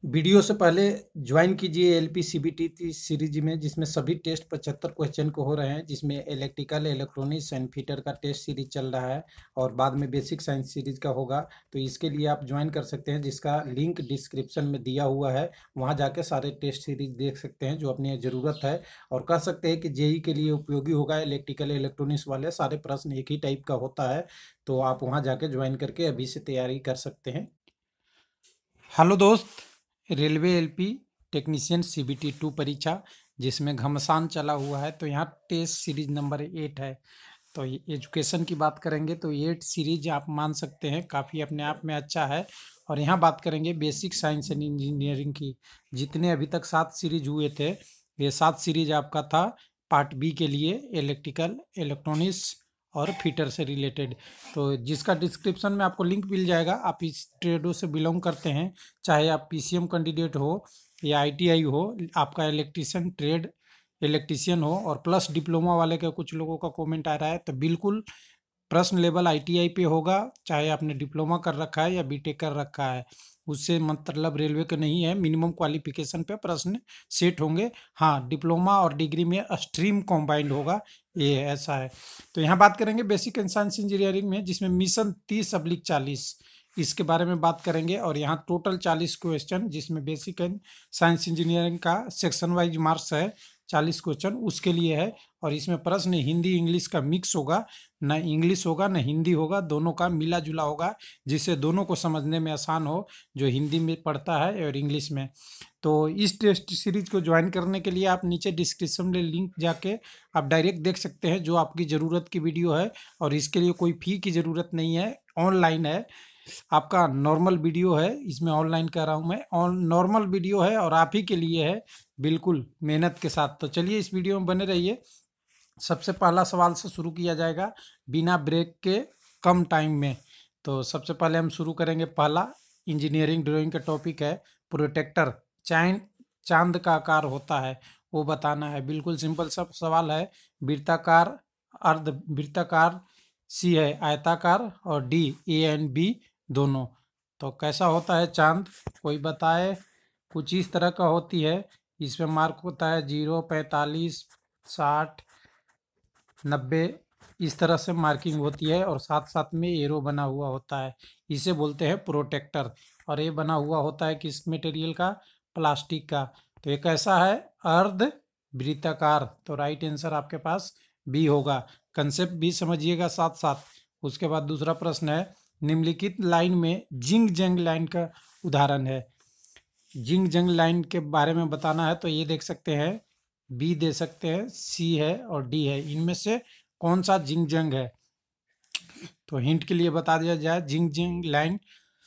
Video से पहले join कीजिए एलपी सीबीटी सीरीज में, जिसमें सभी टेस्ट 75 क्वेश्चन को हो रहे हैं, जिसमें इलेक्ट्रिकल, इलेक्ट्रॉनिक्स एंड फिटर का टेस्ट सीरीज चल रहा है और बाद में बेसिक साइंस सीरीज का होगा। तो इसके लिए आप ज्वाइन कर सकते हैं, जिसका लिंक डिस्क्रिप्शन में दिया हुआ है। वहां जाके सारे टेस्ट सीरीज देख सकते हैं जो अपनी ज़रूरत है, और कह सकते हैं कि जेई के लिए उपयोगी होगा। इलेक्ट्रिकल, इलेक्ट्रॉनिक्स वाले सारे प्रश्न एक ही टाइप का होता है, तो आप वहां जाके ज्वाइन करके अभी से तैयारी कर सकते हैं। हेलो दोस्त, रेलवे एलपी टेक्नीशियन सीबीटी 2 परीक्षा जिसमें घमासान चला हुआ है, तो यहाँ टेस्ट सीरीज नंबर 8 है। तो ये एजुकेशन की बात करेंगे तो 8 सीरीज आप मान सकते हैं काफ़ी अपने आप में अच्छा है। और यहाँ बात करेंगे बेसिक साइंस एंड इंजीनियरिंग की। जितने अभी तक 7 सीरीज हुए थे, ये 7 सीरीज आपका था पार्ट बी के लिए, इलेक्ट्रिकल, इलेक्ट्रॉनिक्स और फिटर से रिलेटेड। तो जिसका डिस्क्रिप्शन में आपको लिंक मिल जाएगा। आप इस ट्रेडों से बिलोंग करते हैं, चाहे आप पीसीएम कैंडिडेट हो या आईटीआई हो, आपका इलेक्ट्रिशियन ट्रेड इलेक्ट्रिशियन हो, और प्लस डिप्लोमा वाले का कुछ लोगों का कमेंट आ रहा है, तो बिल्कुल प्रश्न लेवल आईटीआई पे होगा। चाहे आपने डिप्लोमा कर रखा है या बीटेक कर रखा है, उससे मतलब रेलवे का नहीं है। मिनिमम क्वालिफिकेशन पे प्रश्न सेट होंगे। हाँ, डिप्लोमा और डिग्री में स्ट्रीम कॉम्बाइंड होगा, ये ऐसा है। तो यहाँ बात करेंगे बेसिक एंड साइंस इंजीनियरिंग में, जिसमें मिशन 30/40 इसके बारे में बात करेंगे। और यहाँ टोटल 40 क्वेश्चन, जिसमें बेसिक एंड साइंस इंजीनियरिंग का सेक्शन वाइज मार्क्स है 40 क्वेश्चन उसके लिए है। और इसमें प्रश्न हिंदी इंग्लिश का मिक्स होगा, न इंग्लिश होगा न हिंदी होगा, दोनों का मिला जुला होगा, जिससे दोनों को समझने में आसान हो, जो हिंदी में पढ़ता है और इंग्लिश में। तो इस टेस्ट सीरीज को ज्वाइन करने के लिए आप नीचे डिस्क्रिप्शन में लिंक जाके आप डायरेक्ट देख सकते हैं, जो आपकी ज़रूरत की वीडियो है। और इसके लिए कोई फ़ी की ज़रूरत नहीं है, ऑनलाइन है। आपका नॉर्मल वीडियो है, इसमें ऑनलाइन कर रहा हूँ मैं, ऑन नॉर्मल वीडियो है और आप ही के लिए है, बिल्कुल मेहनत के साथ। तो चलिए इस वीडियो में बने रहिए। सबसे पहला सवाल से शुरू किया जाएगा, बिना ब्रेक के कम टाइम में। तो सबसे पहले हम शुरू करेंगे। पहला इंजीनियरिंग ड्राइंग का टॉपिक है प्रोटेक्टर। चांद चांद का आकार होता है, वो बताना है। बिल्कुल सिंपल सब सवाल है। वृत्ताकार, अर्ध वृत्ताकार, सी है आयताकार, और डी ए एंड बी दोनों। तो कैसा होता है चांद, कोई बताए। कुछ इस तरह का होती है। इसमें मार्क होता है 0, 45, 60, 90, इस तरह से मार्किंग होती है। और साथ साथ में एरो बना हुआ होता है, इसे बोलते हैं प्रोटेक्टर। और ये बना हुआ होता है किस मटेरियल का, प्लास्टिक का। तो ये कैसा है, अर्ध वृत्ताकार। तो राइट आंसर आपके पास बी होगा। कंसेप्ट भी समझिएगा साथ साथ। उसके बाद दूसरा प्रश्न है, निम्नलिखित लाइन में जिंग जंग लाइन का उदाहरण है। जिंग जंग लाइन के बारे में बताना है, तो ये देख सकते हैं, बी दे सकते हैं, सी है और डी है। इनमें से कौन सा जिंग जंग है? तो हिंट के लिए बता दिया जाए, जिंग जंग लाइन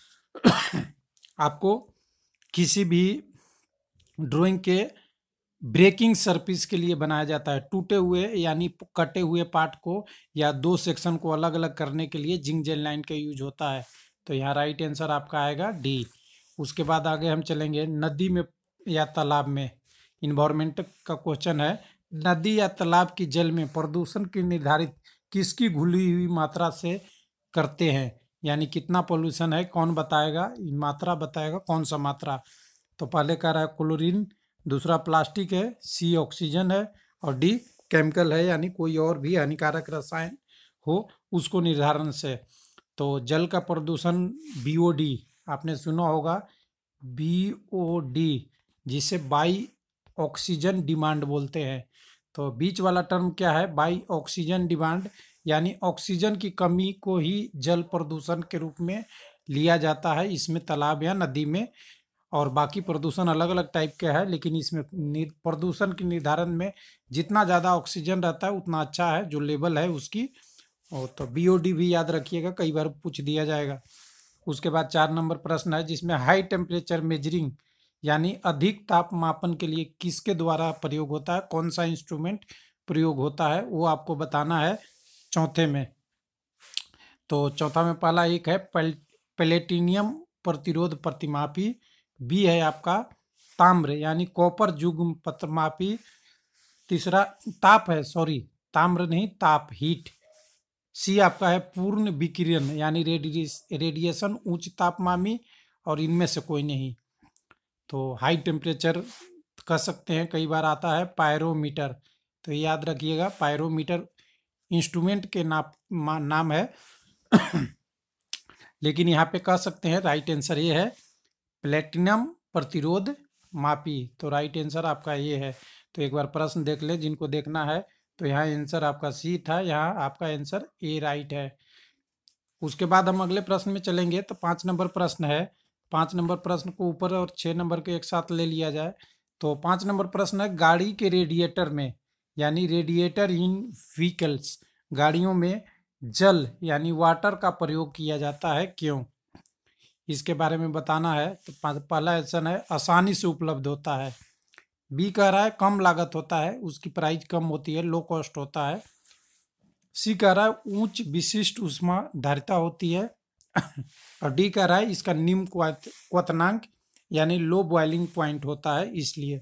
आपको किसी भी ड्राइंग के ब्रेकिंग सरफेस के लिए बनाया जाता है। टूटे हुए यानी कटे हुए पार्ट को या दो सेक्शन को अलग अलग करने के लिए जिंग जंग लाइन का यूज होता है। तो यहाँ राइट आंसर आपका आएगा डी। उसके बाद आगे हम चलेंगे, नदी में या तालाब में। इन्वायरमेंट का क्वेश्चन है, नदी या तालाब की जल में प्रदूषण की निर्धारित किसकी घुली हुई मात्रा से करते हैं? यानी कितना पोल्यूशन है, कौन बताएगा, मात्रा बताएगा, कौन सा मात्रा। तो पहले कह रहा है क्लोरीन, दूसरा प्लास्टिक है, सी ऑक्सीजन है, और डी केमिकल है, यानी कोई और भी हानिकारक रसायन हो उसको निर्धारण से। तो जल का प्रदूषण बीओडी आपने सुना होगा, बीओडी, जिसे बाई ऑक्सीजन डिमांड बोलते हैं। तो बीच वाला टर्म क्या है, बाई ऑक्सीजन डिमांड, यानी ऑक्सीजन की कमी को ही जल प्रदूषण के रूप में लिया जाता है इसमें, तालाब या नदी में। और बाकी प्रदूषण अलग अलग टाइप का है, लेकिन इसमें प्रदूषण के निर्धारण में जितना ज़्यादा ऑक्सीजन रहता है उतना अच्छा है, जो लेवल है उसकी। और तो बीओडी भी याद रखिएगा, कई बार पूछ दिया जाएगा। उसके बाद 4 नंबर प्रश्न है, जिसमें हाई टेम्परेचर मेजरिंग यानी अधिक तापमापन के लिए किसके द्वारा प्रयोग होता है, कौन सा इंस्ट्रूमेंट प्रयोग होता है, वो आपको बताना है चौथे में। तो चौथा में पहला एक है प्लेटिनियम प्रतिरोध प्रतिमापी, बी है आपका ताम्र यानी कॉपर युग्म प्रतिमापी, तीसरा ताप है, सॉरी ताम्र नहीं, ताप हीट, सी आपका है पूर्ण विकिरण यानी रेडिएशन उच्च तापमापी, और इनमें से कोई नहीं। तो हाई टेम्परेचर कह सकते हैं, कई बार आता है पायरोमीटर, तो याद रखिएगा पायरोमीटर इंस्ट्रूमेंट के नाम है लेकिन यहाँ पे कह सकते हैं राइट आंसर ये है प्लेटिनम प्रतिरोध मापी। तो राइट आंसर आपका ये है। तो एक बार प्रश्न देख ले जिनको देखना है। तो यहाँ आंसर आपका सी था, यहाँ आपका आंसर ए राइट है। उसके बाद हम अगले प्रश्न में चलेंगे। तो 5 नंबर प्रश्न है। 5 नंबर प्रश्न को ऊपर और 6 नंबर के एक साथ ले लिया जाए। तो 5 नंबर प्रश्न है गाड़ी के रेडिएटर में, यानी रेडिएटर इन व्हीकल्स, गाड़ियों में जल यानी वाटर का प्रयोग किया जाता है, क्यों? इसके बारे में बताना है। तो पहला ऑप्शन है आसानी से उपलब्ध होता है। बी कह रहा है कम लागत होता है, उसकी प्राइस कम होती है, लो कॉस्ट होता है। सी कह रहा है उच्च विशिष्ट ऊष्मा धारिता होती है और डी कह रहा है इसका निम्न क्वथनांक यानी लो बॉइलिंग पॉइंट होता है, इसलिए।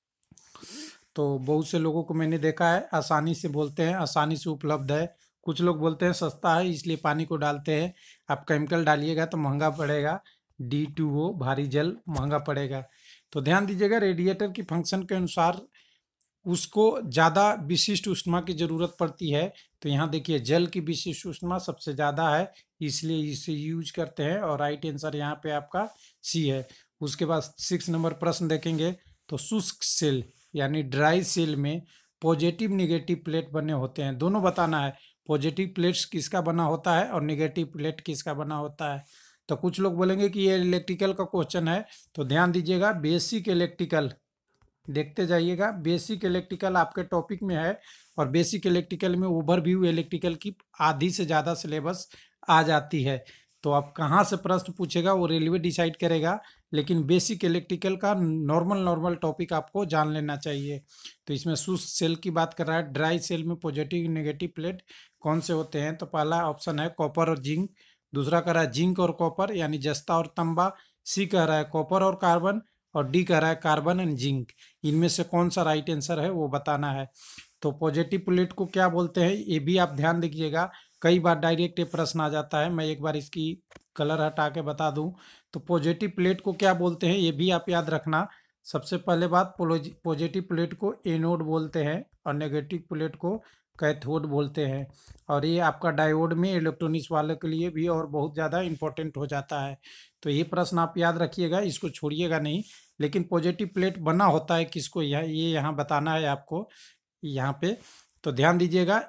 तो बहुत से लोगों को मैंने देखा है आसानी से बोलते हैं, आसानी से उपलब्ध है। कुछ लोग बोलते हैं सस्ता है इसलिए पानी को डालते हैं। आप केमिकल डालिएगा तो महंगा पड़ेगा, D2O भारी जल महंगा पड़ेगा। तो ध्यान दीजिएगा रेडिएटर की फंक्शन के अनुसार उसको ज़्यादा विशिष्ट ऊष्मा की ज़रूरत पड़ती है। तो यहाँ देखिए जल की विशिष्ट ऊष्मा सबसे ज़्यादा है, इसलिए इसे यूज करते हैं और राइट आंसर यहाँ पे आपका सी है। उसके बाद 6 नंबर प्रश्न देखेंगे। तो शुष्क सेल यानी ड्राई सेल में पॉजिटिव निगेटिव प्लेट बने होते हैं, दोनों बताना है। पॉजिटिव प्लेट्स किसका बना होता है और निगेटिव प्लेट किसका बना होता है। तो कुछ लोग बोलेंगे कि ये इलेक्ट्रिकल का क्वेश्चन है, तो ध्यान दीजिएगा बेसिक इलेक्ट्रिकल देखते जाइएगा। बेसिक इलेक्ट्रिकल आपके टॉपिक में है और बेसिक इलेक्ट्रिकल में ओवरव्यू इलेक्ट्रिकल की आधी से ज़्यादा सिलेबस आ जाती है। तो आप कहाँ से प्रश्न पूछेगा वो रेलवे डिसाइड करेगा, लेकिन बेसिक इलेक्ट्रिकल का नॉर्मल टॉपिक आपको जान लेना चाहिए। तो इसमें शुष्क सेल की बात कर रहा है। ड्राई सेल में पॉजिटिव नेगेटिव प्लेट कौन से होते हैं? तो पहला ऑप्शन है कॉपर और जिंक। दूसरा कह रहा है जिंक और कॉपर यानी जस्ता और तांबा। सी कह रहा है कॉपर और कार्बन और डी कह रहा है कार्बन एंड जिंक। इनमें से कौन सा राइट आंसर है वो बताना है। तो पॉजिटिव प्लेट को क्या बोलते हैं ये भी आप ध्यान दीजिएगा, कई बार डायरेक्ट ये प्रश्न आ जाता है। मैं एक बार इसकी कलर हटा के बता दूं। तो पॉजिटिव प्लेट को क्या बोलते हैं ये भी आप याद रखना। सबसे पहले बात पॉजिटिव प्लेट को एनोड बोलते हैं और नेगेटिव प्लेट को कैथोड बोलते हैं। और ये आपका डायोड में इलेक्ट्रॉनिक्स वाले के लिए भी और बहुत ज़्यादा इंपॉर्टेंट हो जाता है। तो ये प्रश्न आप याद रखिएगा, इसको छोड़िएगा नहीं। लेकिन पॉजिटिव प्लेट बना होता है किसको, ये यहाँ बताना है आपको यहाँ पे। तो ध्यान दीजिएगा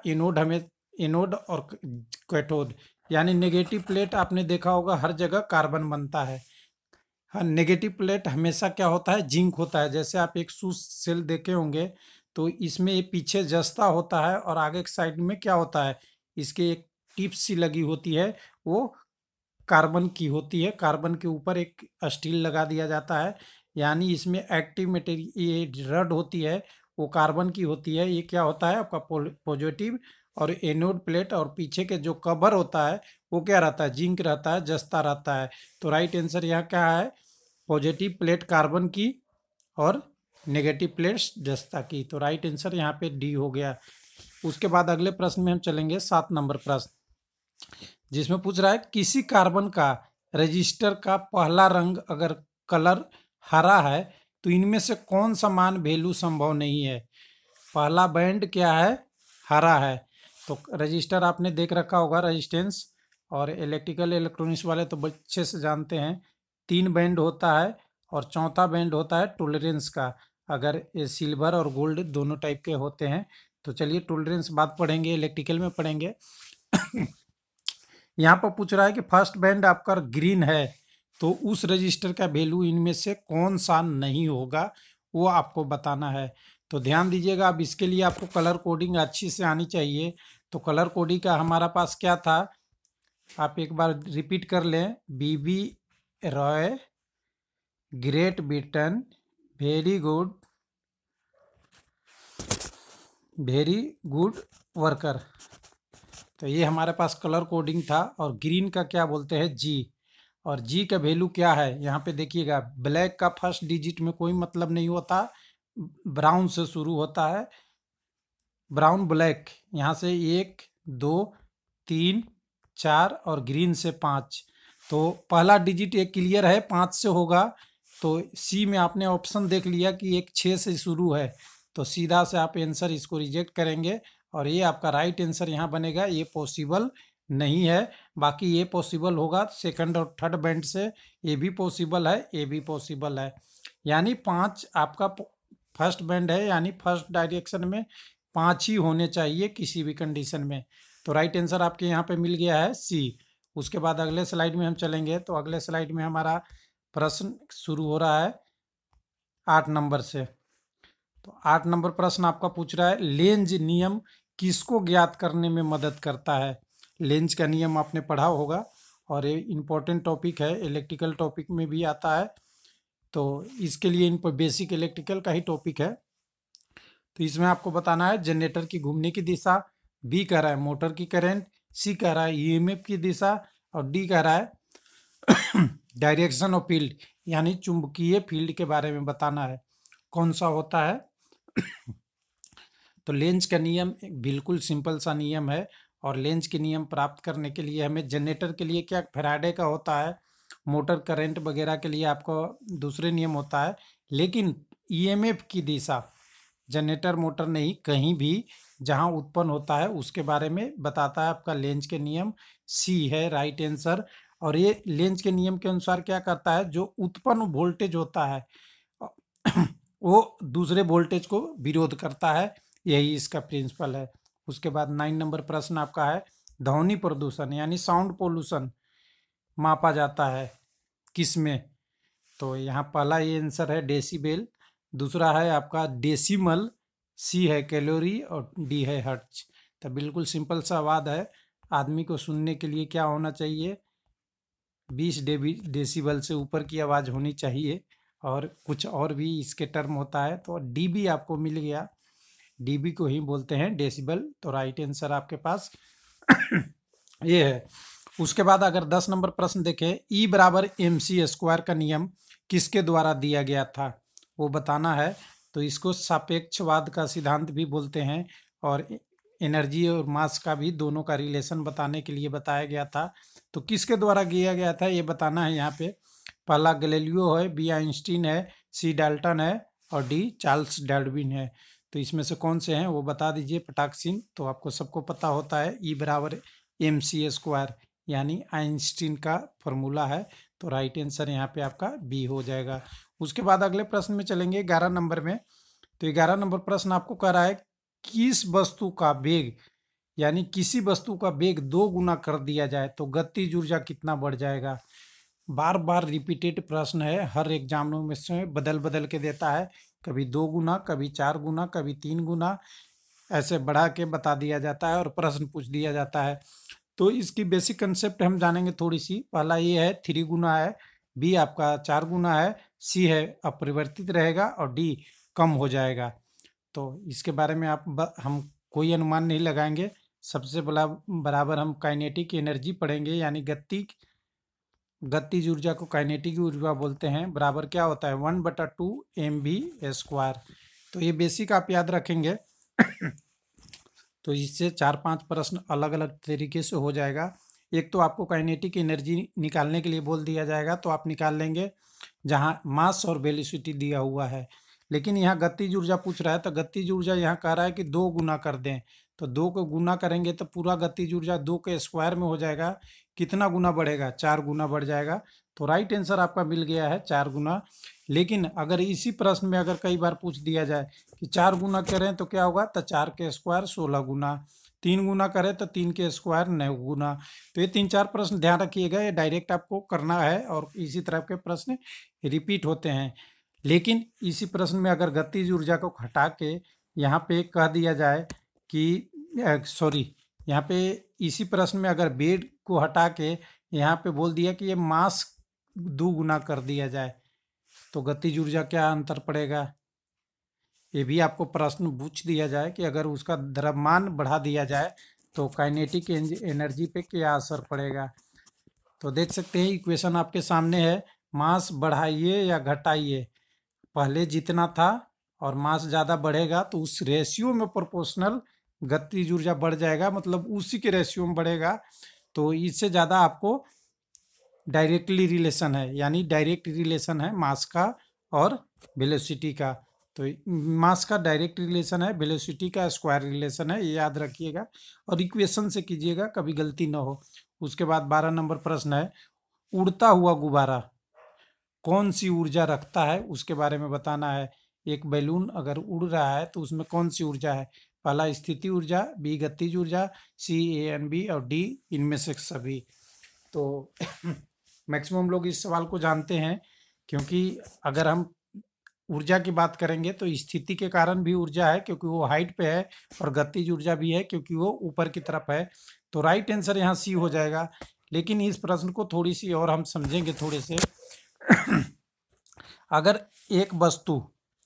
एनोड और कैथोड यानी नेगेटिव प्लेट आपने देखा होगा हर जगह कार्बन बनता है। हाँ, नेगेटिव प्लेट हमेशा क्या होता है जिंक होता है। जैसे आप एक शुष्क सेल देखे होंगे तो इसमें ये पीछे जस्ता होता है और आगे के साइड में क्या होता है, इसके एक टिप सी लगी होती है, वो कार्बन की होती है। कार्बन के ऊपर एक स्टील लगा दिया जाता है, यानी इसमें एक्टिव मटेरियल ये रड होती है वो कार्बन की होती है। ये क्या होता है आपका पॉजिटिव और एनोड प्लेट, और पीछे के जो कवर होता है वो क्या रहता है, जिंक रहता है, जस्ता रहता है। तो राइट आंसर यहाँ क्या है, पॉजिटिव प्लेट कार्बन की और नेगेटिव प्लेट्स जस्ता की। तो राइट आंसर यहाँ पे डी हो गया। उसके बाद अगले प्रश्न में हम चलेंगे 7 नंबर प्रश्न, जिसमें पूछ रहा है किसी कार्बन का रजिस्टर का पहला रंग अगर कलर हरा है तो इनमें से कौन सा मान वैल्यू संभव नहीं है। पहला बैंड क्या है, हरा है। तो रजिस्टर आपने देख रखा होगा, रजिस्टेंस, और इलेक्ट्रिकल इलेक्ट्रॉनिक्स वाले तो अच्छे से जानते हैं 3 बैंड होता है और चौथा बैंड होता है टॉलरेंस का। अगर ये सिल्वर और गोल्ड दोनों टाइप के होते हैं। तो चलिए टॉलरेंस बात पढ़ेंगे, इलेक्ट्रिकल में पढ़ेंगे। यहाँ पर पूछ रहा है कि फर्स्ट बैंड आपका ग्रीन है तो उस रजिस्टर का वैल्यू इनमें से कौन सा नहीं होगा वो आपको बताना है। तो ध्यान दीजिएगा, अब इसके लिए आपको कलर कोडिंग अच्छी से आनी चाहिए। तो कलर कोडिंग का हमारा पास क्या था, आप एक बार रिपीट कर लें। B B Roy, Great Britain, very good worker. तो ये हमारे पास कलर कोडिंग था। और ग्रीन का क्या बोलते हैं, जी। और जी का वैल्यू क्या है, यहाँ पे देखिएगा ब्लैक का फर्स्ट डिजिट में कोई मतलब नहीं होता, ब्राउन से शुरू होता है, ब्राउन ब्लैक। यहाँ से 1 2 3 4 और ग्रीन से 5। तो पहला डिजिट एक क्लियर है 5 से होगा। तो सी में आपने ऑप्शन देख लिया कि एक 6 से शुरू है, तो सीधा से आप आंसर इसको रिजेक्ट करेंगे और ये आपका राइट आंसर यहाँ बनेगा। ये पॉसिबल नहीं है। बाकी ये पॉसिबल होगा सेकंड और थर्ड बैंड से, ये भी पॉसिबल है, ये भी पॉसिबल है। यानी 5 आपका फर्स्ट बैंड है, यानी फर्स्ट डायरेक्शन में 5 ही होने चाहिए किसी भी कंडीशन में। तो राइट आंसर आपके यहाँ पे मिल गया है सी। उसके बाद अगले स्लाइड में हम चलेंगे, तो अगले स्लाइड में हमारा प्रश्न शुरू हो रहा है 8 नंबर से। तो 8 नंबर प्रश्न आपका पूछ रहा है, लेंज नियम किसको ज्ञात करने में मदद करता है। लेंज का नियम आपने पढ़ा होगा और ये इम्पोर्टेंट टॉपिक है, इलेक्ट्रिकल टॉपिक में भी आता है, तो इसके लिए इन पर बेसिक इलेक्ट्रिकल का ही टॉपिक है। तो इसमें आपको बताना है जनरेटर की घूमने की दिशा, बी कह रहा है मोटर की करंट, सी कह रहा है ईएमएफ की दिशा, और डी कह रहा है डायरेक्शन ऑफ फील्ड, यानी चुंबकीय फील्ड के बारे में बताना है कौन सा होता है। तो लेंज का नियम एक बिल्कुल सिंपल सा नियम है, और लेंज के नियम प्राप्त करने के लिए हमें जनरेटर के लिए क्या फैराडे का होता है, मोटर करंट वगैरह के लिए आपको दूसरे नियम होता है, लेकिन ईएमएफ की दिशा जनरेटर मोटर नहीं, कहीं भी जहां उत्पन्न होता है उसके बारे में बताता है आपका लेंज के नियम। सी है राइट आंसर। और ये लेंज के नियम के अनुसार क्या करता है, जो उत्पन्न वोल्टेज होता है वो दूसरे वोल्टेज को विरोध करता है, यही इसका प्रिंसिपल है। उसके बाद 9 नंबर प्रश्न आपका है, ध्वनि प्रदूषण यानी साउंड पोल्यूशन मापा जाता है किस में। तो यहाँ पहला ये आंसर है डेसिबल, दूसरा है आपका डेसिमल, सी है कैलोरी और डी है हर्ट्ज। तो बिल्कुल सिंपल सा आवाज़ है, आदमी को सुनने के लिए क्या होना चाहिए, 20 डेसिबल से ऊपर की आवाज़ होनी चाहिए, और कुछ और भी इसके टर्म होता है। तो डीबी आपको मिल गया, डीबी को ही बोलते हैं डेसिबल। तो राइट आंसर आपके पास ये है। उसके बाद अगर 10 नंबर प्रश्न देखें, ई बराबर एम सी स्क्वायर का नियम किसके द्वारा दिया गया था, वो बताना है। तो इसको सापेक्षवाद का सिद्धांत भी बोलते हैं, और एनर्जी और मास का भी दोनों का रिलेशन बताने के लिए बताया गया था। तो किसके द्वारा किया गया था ये बताना है यहाँ पे। पहला गैलीलियो है, बी आइंस्टीन है, सी डाल्टन है, और डी चार्ल्स डार्विन है। तो इसमें से कौन से हैं वो बता दीजिए पटाक्सिन। तो आपको सबको पता होता है ई बराबर एम सी स्क्वायर, यानी आइंस्टीन का फॉर्मूला है। तो राइट आंसर यहाँ पे आपका बी हो जाएगा। उसके बाद अगले प्रश्न में चलेंगे 11 नंबर में। तो 11 नंबर प्रश्न आपको कह रहा है, किस वस्तु का वेग, यानी किसी वस्तु का वेग 2 गुना कर दिया जाए तो गतिज ऊर्जा कितना बढ़ जाएगा। बार बार रिपीटेड प्रश्न है, हर एग्जामों में से बदल बदल के देता है, कभी 2 गुना, कभी 4 गुना, कभी 3 गुना, ऐसे बढ़ा के बता दिया जाता है और प्रश्न पूछ दिया जाता है। तो इसकी बेसिक कंसेप्ट हम जानेंगे थोड़ी सी। पहला ये है 3 गुना है, बी आपका 4 गुना है, सी है अपरिवर्तित रहेगा, और डी कम हो जाएगा। तो इसके बारे में हम कोई अनुमान नहीं लगाएंगे। सबसे बराबर हम काइनेटिक एनर्जी पढ़ेंगे, यानी गतिज ऊर्जा को काइनेटिक ऊर्जा बोलते हैं। बराबर क्या होता है 1/2 mv²। तो ये बेसिक आप याद रखेंगे तो इससे 4-5 प्रश्न अलग अलग तरीके से हो जाएगा। एक तो आपको काइनेटिक एनर्जी निकालने के लिए बोल दिया जाएगा, तो आप निकाल लेंगे जहां मास और वेलोसिटी दिया हुआ है। लेकिन यहाँ गतिज ऊर्जा पूछ रहा है, तो गतिज ऊर्जा यहाँ कह रहा है कि 2 गुना कर दें। तो 2 को गुना करेंगे तो पूरा गतिज ऊर्जा 2 के स्क्वायर में हो जाएगा। कितना गुना बढ़ेगा, 4 गुना बढ़ जाएगा। तो राइट आंसर आपका मिल गया है 4 गुना। लेकिन अगर इसी प्रश्न में अगर कई बार पूछ दिया जाए कि 4 गुना करें तो क्या होगा, तो 4 के स्क्वायर 16 गुना, 3 गुना करें तो 3 के स्क्वायर 9 गुना। तो ये 3-4 प्रश्न ध्यान रखिएगा, ये डायरेक्ट आपको करना है और इसी तरह के प्रश्न रिपीट होते हैं। लेकिन इसी प्रश्न में अगर गतिज ऊर्जा को हटा के यहाँ पे कह दिया जाए कि यहाँ पे इसी प्रश्न में अगर वेग को हटा के यहाँ पे बोल दिया कि ये मास 2 गुना कर दिया जाए, तो गतिज ऊर्जा क्या अंतर पड़ेगा। ये भी आपको प्रश्न पूछ दिया जाए कि अगर उसका द्रव्यमान बढ़ा दिया जाए तो काइनेटिक एनर्जी पे क्या असर पड़ेगा। तो देख सकते हैं इक्वेशन आपके सामने है, मास बढ़ाइए या घटाइए, पहले जितना था और मास ज़्यादा बढ़ेगा तो उस रेशियो में प्रोपोर्शनल गतिज ऊर्जा बढ़ जाएगा, मतलब उसी के रेशियो में बढ़ेगा। तो इससे ज़्यादा आपको डायरेक्टली रिलेशन है, यानी डायरेक्ट रिलेशन है मास का और वेलोसिटी का। तो मास का डायरेक्ट रिलेशन है, वेलोसिटी का स्क्वायर रिलेशन है, ये याद रखिएगा और इक्वेशन से कीजिएगा, कभी गलती ना हो। उसके बाद 12 नंबर प्रश्न है, उड़ता हुआ गुब्बारा कौन सी ऊर्जा रखता है, उसके बारे में बताना है। एक बैलून अगर उड़ रहा है तो उसमें कौन सी ऊर्जा है? पहला स्थिति ऊर्जा, बी गतिज ऊर्जा, सी ए एन बी और डी इनमें से सभी। तो मैक्सिमम लोग इस सवाल को जानते हैं, क्योंकि अगर हम ऊर्जा की बात करेंगे तो स्थिति के कारण भी ऊर्जा है क्योंकि वो हाइट पे है, और गतिज ऊर्जा भी है क्योंकि वो ऊपर की तरफ है। तो राइट आंसर यहाँ सी हो जाएगा। लेकिन इस प्रश्न को थोड़ी सी और हम समझेंगे थोड़े से। अगर एक वस्तु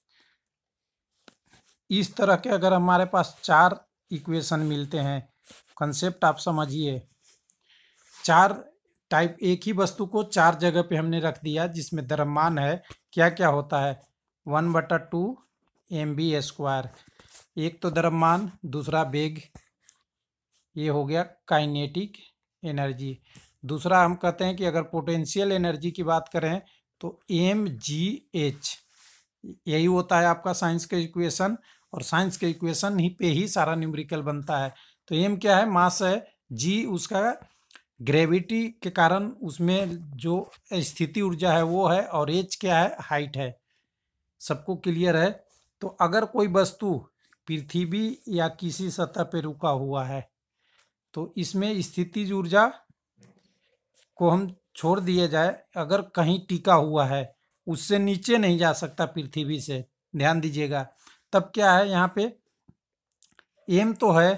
इस तरह के, अगर हमारे पास 4 इक्वेशन मिलते हैं, कंसेप्ट आप समझिए, 4 टाइप, एक ही वस्तु को 4 जगह पे हमने रख दिया जिसमें द्रव्यमान है, क्या क्या होता है? 1/2 mv²। एक तो द्रव्यमान, दूसरा वेग, ये हो गया काइनेटिक एनर्जी। दूसरा हम कहते हैं कि अगर पोटेंशियल एनर्जी की बात करें तो mgh, यही होता है आपका साइंस का इक्वेशन, और साइंस के इक्वेशन ही पे ही सारा न्यूमेरिकल बनता है। तो m क्या है? मास है। g उसका ग्रेविटी के कारण उसमें जो स्थिति ऊर्जा है वो है, और h क्या है? हाइट है। सबको क्लियर है? तो अगर कोई वस्तु पृथ्वी या किसी सतह पे रुका हुआ है तो इसमें स्थितिज ऊर्जा को हम छोड़ दिए जाए, अगर कहीं टिका हुआ है, उससे नीचे नहीं जा सकता पृथ्वी से, ध्यान दीजिएगा, तब क्या है यहाँ पे? एम तो है,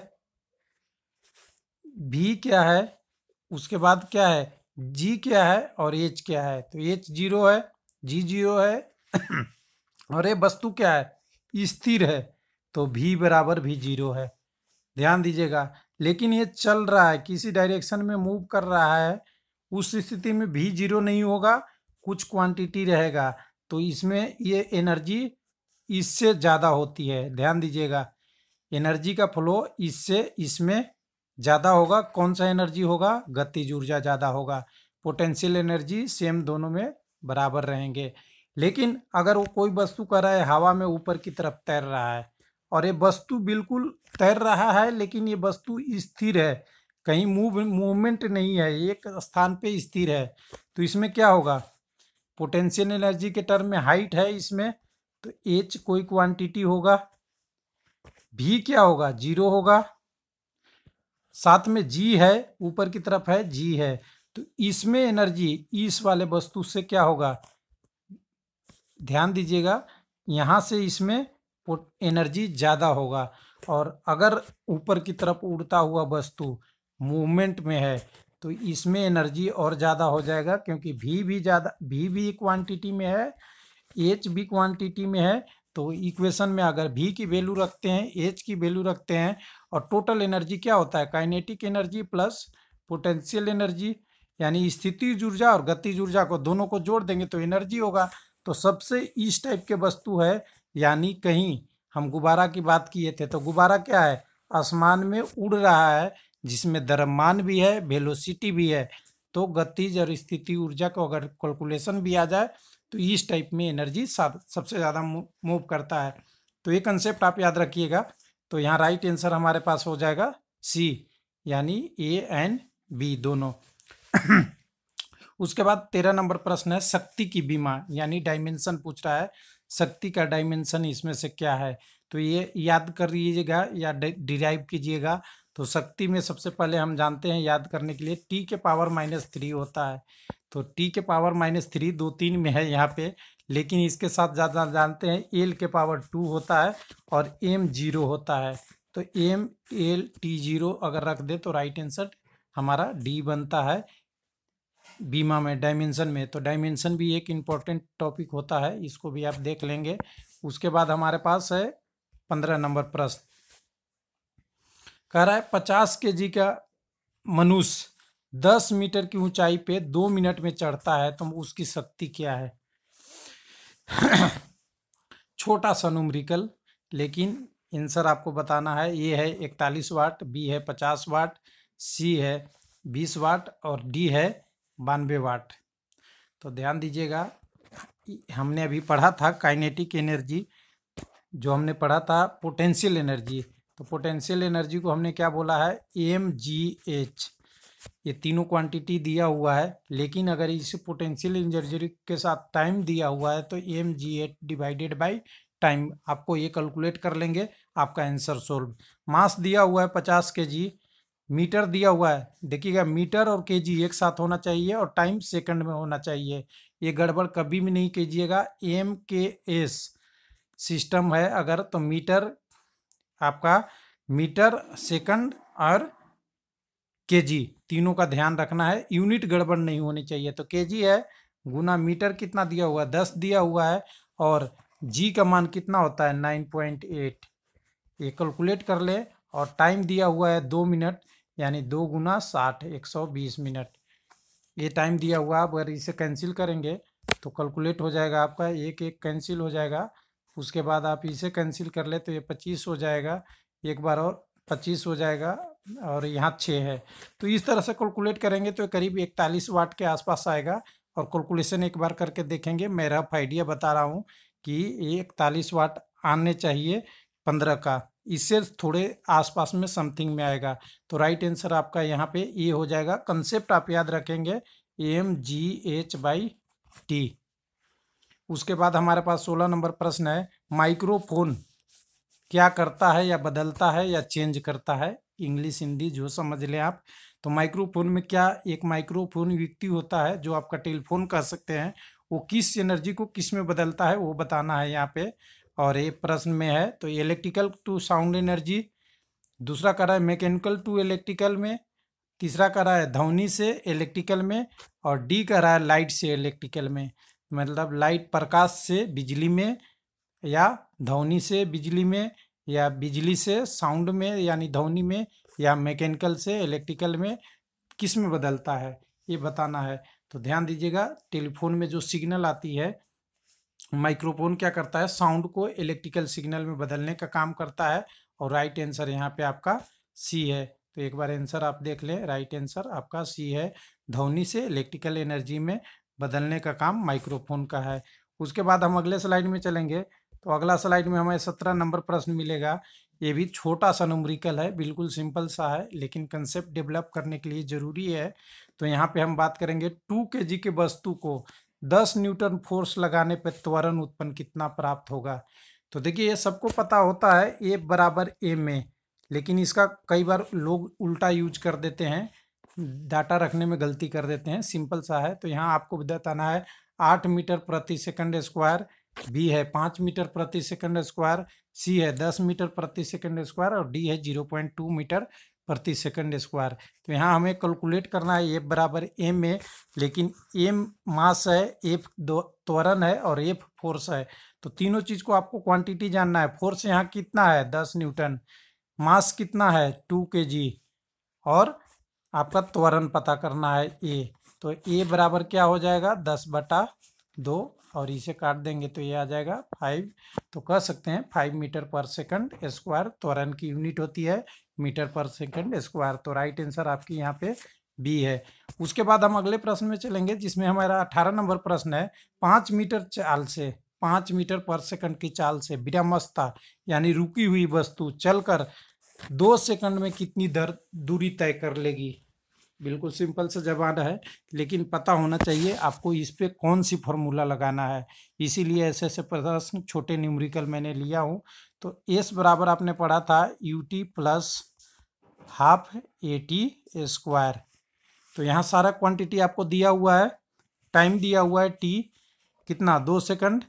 भी क्या है, उसके बाद क्या है? जी क्या है और एच क्या है? तो एच 0 है, जी 0 है और ये वस्तु क्या है? स्थिर है, तो भी बराबर भी 0 है। ध्यान दीजिएगा। लेकिन ये चल रहा है, किसी डायरेक्शन में मूव कर रहा है, उस स्थिति में भी 0 नहीं होगा, कुछ क्वांटिटी रहेगा, तो इसमें ये एनर्जी इससे ज़्यादा होती है। ध्यान दीजिएगा, एनर्जी का फ्लो इससे इसमें ज़्यादा होगा। कौन सा एनर्जी होगा? गतिज ऊर्जा ज़्यादा होगा। पोटेंशियल एनर्जी सेम दोनों में बराबर रहेंगे। लेकिन अगर वो कोई वस्तु कर रहा है हवा में ऊपर की तरफ तैर रहा है, और ये वस्तु बिल्कुल तैर रहा है लेकिन ये वस्तु स्थिर है, कहीं मूवमेंट नहीं है, एक स्थान पे स्थिर है, तो इसमें क्या होगा? पोटेंशियल एनर्जी के टर्म में हाइट है इसमें, तो एच कोई क्वांटिटी होगा, भी क्या होगा? 0 होगा, साथ में जी है, ऊपर की तरफ है जी है, तो इसमें एनर्जी इस वाले वस्तु से क्या होगा? ध्यान दीजिएगा, यहाँ से इसमें एनर्जी ज़्यादा होगा। और अगर ऊपर की तरफ उड़ता हुआ वस्तु मूवमेंट में है तो इसमें एनर्जी और ज़्यादा हो जाएगा, क्योंकि भी ज़्यादा, भी क्वांटिटी में है, एच भी क्वांटिटी में है। तो इक्वेशन में अगर भी की वैल्यू रखते हैं, एच की वैल्यू रखते हैं, और टोटल एनर्जी क्या होता है? Kinetic energy plus potential energy, यानी स्थितिज ऊर्जा और गतिज ऊर्जा को दोनों को जोड़ देंगे तो एनर्जी होगा। तो सबसे इस टाइप के वस्तु है, यानी कहीं हम गुब्बारा की बात किए थे, तो गुब्बारा क्या है? आसमान में उड़ रहा है, जिसमें द्रव्यमान भी है, वेलोसिटी भी है। तो गतिज और स्थिति ऊर्जा को अगर कैलकुलेशन भी आ जाए तो इस टाइप में एनर्जी सबसे ज़्यादा मूव करता है। तो ये कंसेप्ट आप याद रखिएगा। तो यहाँ राइट आंसर हमारे पास हो जाएगा सी, यानी ए एंड बी दोनों। उसके बाद 13 नंबर प्रश्न है, शक्ति की बीमा, यानी डायमेंशन पूछ रहा है। शक्ति का डायमेंशन इसमें से क्या है? तो ये याद कर लीजिएगा या डिराइव कीजिएगा। तो शक्ति में सबसे पहले हम जानते हैं याद करने के लिए टी के पावर -3 होता है। तो टी के पावर -3 2 3 में है यहाँ पे, लेकिन इसके साथ ज़्यादा जानते हैं एल के पावर 2 होता है और एम 0 होता है। तो एम एल टी 0 अगर रख दे तो राइट आंसर हमारा डी बनता है बीमा में, डायमेंशन में। तो डायमेंशन भी एक इम्पोर्टेंट टॉपिक होता है, इसको भी आप देख लेंगे। उसके बाद हमारे पास है 15 नंबर प्रश्न, कह रहा है 50 kg का मनुष्य 10 मीटर की ऊंचाई पे 2 मिनट में चढ़ता है तो उसकी शक्ति क्या है? छोटा सा न्यूमेरिकल, लेकिन आंसर आपको बताना है। ये है 41 वाट, बी है 50 वाट, सी है 20 वाट और डी है 92 वाट। तो ध्यान दीजिएगा, हमने अभी पढ़ा था काइनेटिक एनर्जी, जो हमने पढ़ा था पोटेंशियल एनर्जी। तो पोटेंशियल एनर्जी को हमने क्या बोला है, mgh। ये तीनों क्वांटिटी दिया हुआ है, लेकिन अगर इस पोटेंशियल एनर्जी के साथ टाइम दिया हुआ है तो mgh डिवाइडेड बाय टाइम, आपको ये कैलकुलेट कर लेंगे, आपका आंसर सोल्व। मास दिया हुआ है 50 kg, मीटर दिया हुआ है, देखिएगा मीटर और केजी एक साथ होना चाहिए और टाइम सेकंड में होना चाहिए, ये गड़बड़ कभी भी नहीं कीजिएगा। MKS सिस्टम है अगर, तो मीटर आपका मीटर, सेकंड और केजी तीनों का ध्यान रखना है, यूनिट गड़बड़ नहीं होनी चाहिए। तो केजी है गुना मीटर, कितना दिया हुआ है 10 दिया हुआ है, और जी का मान कितना होता है 9.8, ये कैलकुलेट कर ले। और टाइम दिया हुआ है 2 मिनट, यानी 2 गुना 60 120 मिनट, ये टाइम दिया हुआ। अगर इसे कैंसिल करेंगे तो कैलकुलेट हो जाएगा आपका, एक एक कैंसिल हो जाएगा, उसके बाद आप इसे कैंसिल कर ले तो ये 25 हो जाएगा, एक बार और 25 हो जाएगा, और यहाँ 6 है। तो इस तरह से कैलकुलेट करेंगे तो करीब 41 वाट के आसपास आएगा। और कैलकुलेशन एक बार करके देखेंगे, मैं रफ आइडिया बता रहा हूँ कि 41 वाट आने चाहिए 15 का, इससे थोड़े आसपास में समथिंग में आएगा। तो राइट आंसर आपका यहाँ पे ये हो जाएगा। कंसेप्ट आप याद रखेंगे mgh/t। उसके बाद हमारे पास 16 नंबर प्रश्न है, माइक्रोफोन क्या करता है, या बदलता है या चेंज करता है, इंग्लिश हिंदी जो समझ लें आप। तो माइक्रोफोन में क्या, एक माइक्रोफोन युक्ति होता है जो आपका टेलीफोन कह सकते हैं, वो किस एनर्जी को किस में बदलता है वो बताना है यहाँ पे। और ये प्रश्न में है, तो इलेक्ट्रिकल टू साउंड एनर्जी, दूसरा कह रहा है मैकेनिकल टू इलेक्ट्रिकल में, तीसरा कह रहा है ध्वनि से इलेक्ट्रिकल में, और डी कह रहा है लाइट से इलेक्ट्रिकल में। मतलब लाइट प्रकाश से बिजली में, या ध्वनि से बिजली में, या बिजली से साउंड में यानी ध्वनि में, या मैकेनिकल से इलेक्ट्रिकल में, किस में बदलता है ये बताना है। तो ध्यान दीजिएगा, टेलीफोन में जो सिग्नल आती है, माइक्रोफोन क्या करता है, साउंड को इलेक्ट्रिकल सिग्नल में बदलने का काम करता है। और राइट आंसर यहाँ पे आपका सी है। तो एक बार आंसर आप देख लें, राइट आंसर आपका सी है, ध्वनि से इलेक्ट्रिकल एनर्जी में बदलने का काम माइक्रोफोन का है। उसके बाद हम अगले स्लाइड में चलेंगे, तो अगला स्लाइड में हमें 17 नंबर प्रश्न मिलेगा। ये भी छोटा सा न्यूमेरिकल है, बिल्कुल सिंपल सा है, लेकिन कंसेप्ट डेवलप करने के लिए ज़रूरी है। तो यहाँ पे हम बात करेंगे 2 kg के वस्तु को 10 न्यूटन फोर्स लगाने पर त्वरण उत्पन्न कितना प्राप्त होगा। तो देखिए, ये सबको पता होता है ए बराबर ए में, लेकिन इसका कई बार लोग उल्टा यूज कर देते हैं, डाटा रखने में गलती कर देते हैं। सिंपल सा है, तो यहाँ आपको बताना है 8 मीटर प्रति सेकंड स्क्वायर, बी है 5 मीटर प्रति सेकंड स्क्वायर, सी है 10 मीटर प्रति सेकंड स्क्वायर, और डी है 0.2 मीटर प्रति सेकंड स्क्वायर। तो यहाँ हमें कैलकुलेट करना है ए बराबर एम में, लेकिन एम मास है, एफ त्वरण है, और एफ फोर्स है। तो तीनों चीज़ को आपको क्वांटिटी जानना है। फोर्स यहाँ कितना है 10 न्यूटन, मास कितना है 2 kg, और आपका त्वरण पता करना है ए। तो ए बराबर क्या हो जाएगा 10/2, और इसे काट देंगे तो ये आ जाएगा 5। तो कह सकते हैं 5 मीटर पर सेकंड स्क्वायर, त्वरण की यूनिट होती है मीटर पर सेकंड स्क्वायर। तो राइट आंसर आपकी यहाँ पे बी है। उसके बाद हम अगले प्रश्न में चलेंगे, जिसमें हमारा 18 नंबर प्रश्न है, 5 मीटर चाल से, 5 मीटर पर सेकंड की चाल से विरामावस्था यानी रुकी हुई वस्तु चलकर 2 सेकंड में कितनी दूरी तय कर लेगी। बिल्कुल सिंपल सा जवाब है, लेकिन पता होना चाहिए आपको इस पे कौन सी फॉर्मूला लगाना है, इसीलिए ऐसे ऐसे प्रश्न छोटे न्यूमेरिकल मैंने लिया हूँ। तो एस बराबर आपने पढ़ा था u t plus half AT square. तो यहाँ सारा क्वांटिटी आपको दिया हुआ है, टाइम दिया हुआ है टी कितना 2 सेकंड,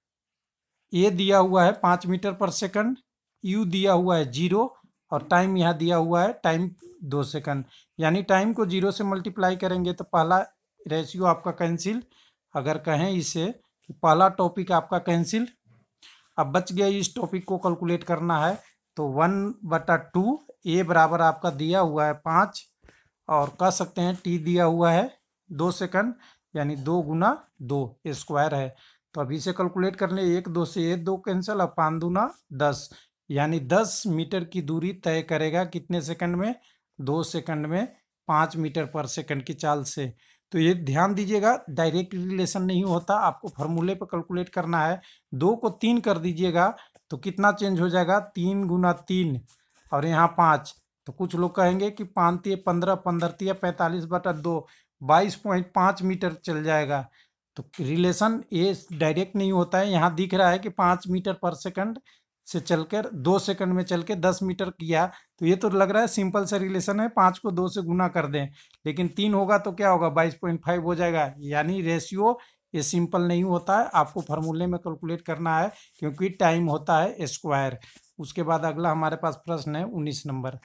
ए दिया हुआ है 5 मीटर पर सेकंड, यू दिया हुआ है 0, और टाइम यहाँ दिया हुआ है टाइम 2 सेकंड। यानी टाइम को 0 से मल्टीप्लाई करेंगे तो पहला रेशियो आपका कैंसिल, अगर कहें इसे पहला टॉपिक आपका कैंसिल। अब बच गया इस टॉपिक को कैलकुलेट करना है, तो 1/2, ए बराबर आपका दिया हुआ है 5, और कह सकते हैं टी दिया हुआ है 2 सेकंड, यानी 2 गुना 2 स्क्वायर है। तो अभी से कैलकुलेट करने 1 2 से 1 2 कैंसिल, और 5 दूना 10, यानी 10 मीटर की दूरी तय करेगा कितने सेकंड में 2 सेकंड में 5 मीटर पर सेकंड की चाल से। तो ये ध्यान दीजिएगा, डायरेक्ट रिलेशन नहीं होता, आपको फार्मूले पर कैलकुलेट करना है। 2 को 3 कर दीजिएगा तो कितना चेंज हो जाएगा, 3 गुना 3 और यहाँ 5। तो कुछ लोग कहेंगे कि 5 तिये 15, 15 तिये 45/2, 22.5 मीटर चल जाएगा। तो रिलेशन ये डायरेक्ट नहीं होता है। यहाँ दिख रहा है कि 5 मीटर पर सेकंड से चलकर 2 सेकंड में चल के 10 मीटर किया, तो ये तो लग रहा है सिंपल सा रिलेशन है, 5 को 2 से गुना कर दें। लेकिन 3 होगा तो क्या होगा, 22.5 हो जाएगा। यानी रेशियो ये सिंपल नहीं होता है, आपको फार्मूले में कैलकुलेट करना है, क्योंकि टाइम होता है स्क्वायर। उसके बाद अगला हमारे पास प्रश्न है 19 नंबर।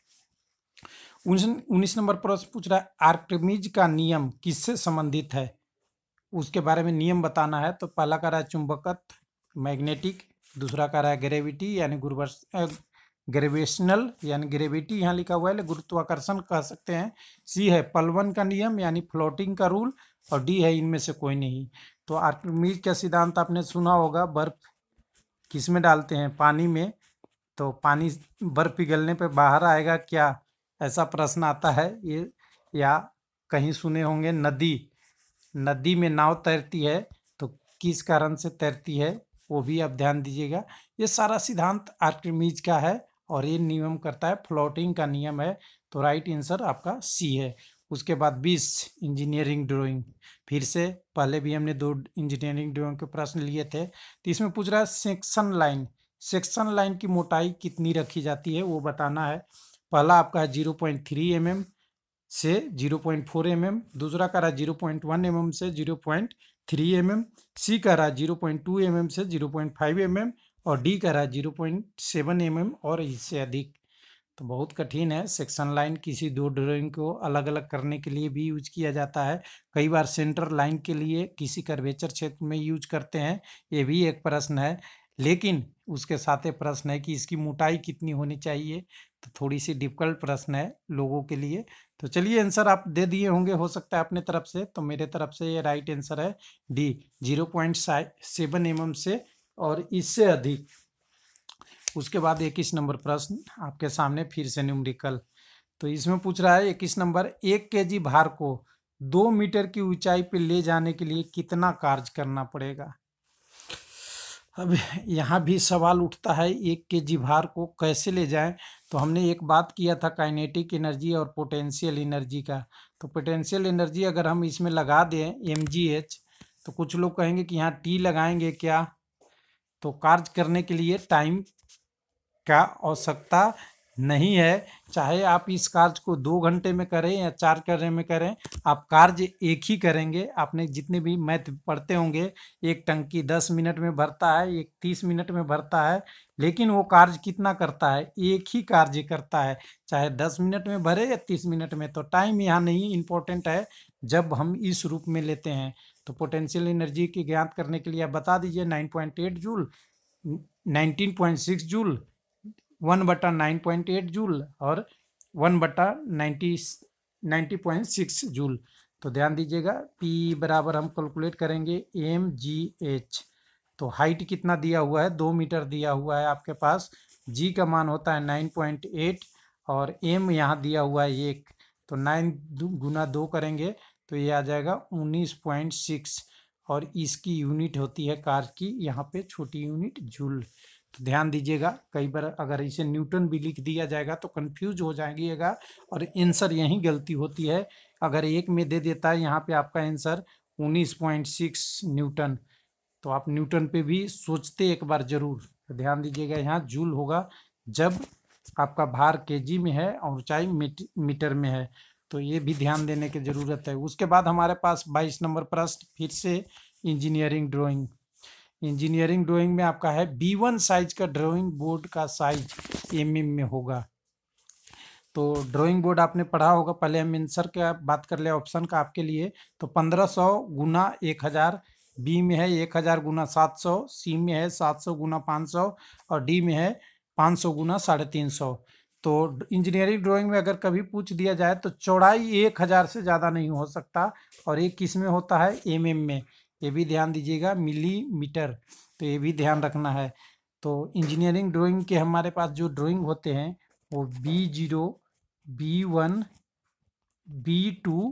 19 नंबर प्रश्न पूछ रहा है, आर्किमिडीज का नियम किससे संबंधित है, उसके बारे में नियम बताना है। तो पहला कह रहा है चुंबकत्व, मैग्नेटिक। दूसरा कह रहा है ग्रेविटी यानी ग्रेविटेशनल यानी ग्रेविटी यहाँ लिखा हुआ है, गुरुत्वाकर्षण कह सकते हैं। सी है पलवन का नियम यानी फ्लोटिंग का रूल, और डी है इनमें से कोई नहीं। तो आर्किमिडीज का सिद्धांत आपने सुना होगा, बर्फ किस में डालते हैं, पानी में, तो पानी बर्फ पिघलने पे बाहर आएगा क्या, ऐसा प्रश्न आता है ये। या कहीं सुने होंगे नदी में नाव तैरती है तो किस कारण से तैरती है, वो भी आप ध्यान दीजिएगा। ये सारा सिद्धांत आर्किमिडीज का है और ये नियम करता है, फ्लोटिंग का नियम है। तो राइट आंसर आपका सी है। उसके बाद 20 इंजीनियरिंग ड्राइंग। फिर से पहले भी हमने 2 इंजीनियरिंग ड्राइंग के प्रश्न लिए थे। तो इसमें पूछ रहा है सेक्शन लाइन की मोटाई कितनी रखी जाती है, वो बताना है। पहला आपका है 0.3 mm से 0.4 mm, दूसरा कह रहा है 0.1 mm से 0.3 mm, सी कह रहा है 0.2 mm से 0.5 mm, और डी कह रहा है 0.7 mm और इससे अधिक। तो बहुत कठिन है। सेक्शन लाइन किसी 2 ड्राइंग को अलग अलग करने के लिए भी यूज किया जाता है। कई बार सेंटर लाइन के लिए किसी कर्वेचर क्षेत्र में यूज करते हैं, ये भी एक प्रश्न है। लेकिन उसके साथ ही प्रश्न है कि इसकी मोटाई कितनी होनी चाहिए, तो थोड़ी सी डिफिकल्ट प्रश्न है लोगों के लिए। तो चलिए आंसर आप दे दिए होंगे, हो सकता है अपने तरफ से। तो मेरे तरफ से ये राइट आंसर है डी, 0.7 mm से और इससे अधिक। उसके बाद 21 नंबर प्रश्न आपके सामने फिर से न्यूमेरिकल। तो इसमें पूछ रहा है 21 नंबर, 1 kg भार को 2 मीटर की ऊंचाई पे ले जाने के लिए कितना कार्य करना पड़ेगा। अब यहाँ भी सवाल उठता है 1 kg भार को कैसे ले जाएं। तो हमने एक बात किया था काइनेटिक एनर्जी और पोटेंशियल एनर्जी का। तो पोटेंशियल एनर्जी अगर हम इसमें लगा दें mgh, तो कुछ लोग कहेंगे कि यहाँ टी लगाएंगे क्या, तो कार्य करने के लिए टाइम का आवश्यकता नहीं है। चाहे आप इस कार्य को 2 घंटे में करें या 4 घंटे में करें, आप कार्य एक ही करेंगे। आपने जितने भी मैथ पढ़ते होंगे, एक टंकी 10 मिनट में भरता है, एक 30 मिनट में भरता है, लेकिन वो कार्य कितना करता है, एक ही कार्य करता है, चाहे 10 मिनट में भरे या 30 मिनट में। तो टाइम यहाँ नहीं इम्पोर्टेंट है जब हम इस रूप में लेते हैं। तो पोटेंशियल एनर्जी की ज्ञात करने के लिए आप बता दीजिए 9.8 जूल, 19.6 जूल, 1/9.8 जूल और 1/90.6 जूल। तो ध्यान दीजिएगा P बराबर हम कैलकुलेट करेंगे mgh। तो हाइट कितना दिया हुआ है, 2 मीटर दिया हुआ है आपके पास। G का मान होता है 9.8 और M यहाँ दिया हुआ है 1। तो 9 गुना 2 करेंगे तो ये आ जाएगा 19.6, और इसकी यूनिट होती है कार्य की, यहाँ पे छोटी यूनिट जूल। तो ध्यान दीजिएगा, कई बार अगर इसे न्यूटन भी लिख दिया जाएगा तो कंफ्यूज हो जाएगा और आंसर यहीं गलती होती है। अगर 1 में दे देता है यहाँ पे आपका आंसर 19.6 न्यूटन, तो आप न्यूटन पे भी सोचते एक बार जरूर। तो ध्यान दीजिएगा, यहाँ जूल होगा जब आपका भार केजी में है और ऊंचाई मीटर में है। तो ये भी ध्यान देने की जरूरत है। उसके बाद हमारे पास 22 नंबर प्रश्न फिर से इंजीनियरिंग ड्राइंग। इंजीनियरिंग ड्राइंग में आपका है B1 साइज का ड्राइंग बोर्ड का साइज mm में होगा। तो ड्राइंग बोर्ड आपने पढ़ा होगा, पहले हम आंसर का बात कर ले ऑप्शन का आपके लिए। तो 1500 गुना 1000, बी में है 1000 गुना 700, सी में है 700 गुना 500 और डी में है 500 गुना 350। तो इंजीनियरिंग ड्राइंग में अगर कभी पूछ दिया जाए तो चौड़ाई 1000 से ज़्यादा नहीं हो सकता, और ये किस में होता है, mm में। ये भी ध्यान दीजिएगा, मिलीमीटर, तो ये भी ध्यान रखना है। तो इंजीनियरिंग ड्राइंग के हमारे पास जो ड्राइंग होते हैं वो B0, B1, B2,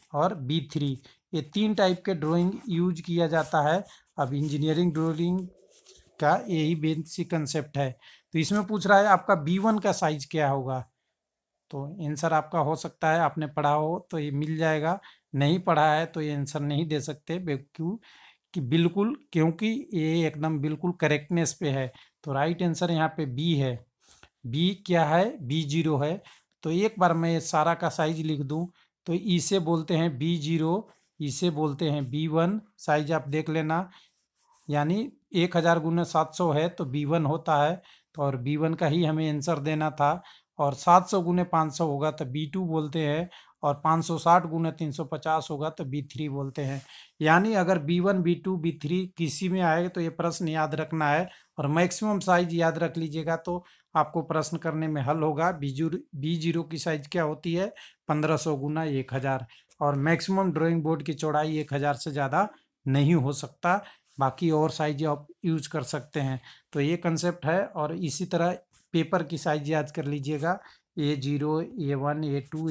और B3, ये 3 टाइप के ड्राइंग यूज किया जाता है। अब इंजीनियरिंग ड्राइंग का यही बेसिक कंसेप्ट है। तो इसमें पूछ रहा है आपका B1 का साइज क्या होगा। तो आंसर आपका हो सकता है आपने पढ़ा हो तो ये मिल जाएगा, नहीं पढ़ा है तो ये आंसर नहीं दे सकते क्यों कि बिल्कुल, क्योंकि ये एकदम बिल्कुल करेक्टनेस पे है। तो राइट आंसर यहाँ पे बी है। बी क्या है, B0 है। तो एक बार मैं सारा का साइज लिख दूं तो इसे बोलते हैं B0, इसे बोलते हैं B1। साइज आप देख लेना, यानी 1000 गुना 700 है तो B1 होता है। तो और B1 का ही हमें आंसर देना था। और 700 गुने 500 होगा तो B2 बोलते हैं। और 560 गुना 350 होगा तो B3 बोलते हैं। यानी अगर B1 B2 B3 किसी में आए तो ये प्रश्न याद रखना है और मैक्सिमम साइज याद रख लीजिएगा तो आपको प्रश्न करने में हल होगा। B0 की साइज क्या होती है, 1500 गुना 1000। और मैक्सिमम ड्राइंग बोर्ड की चौड़ाई 1000 से ज़्यादा नहीं हो सकता। बाकी और साइज आप यूज कर सकते हैं। तो ये कंसेप्ट है। और इसी तरह पेपर की साइज याद कर लीजिएगा, A0 A1 A2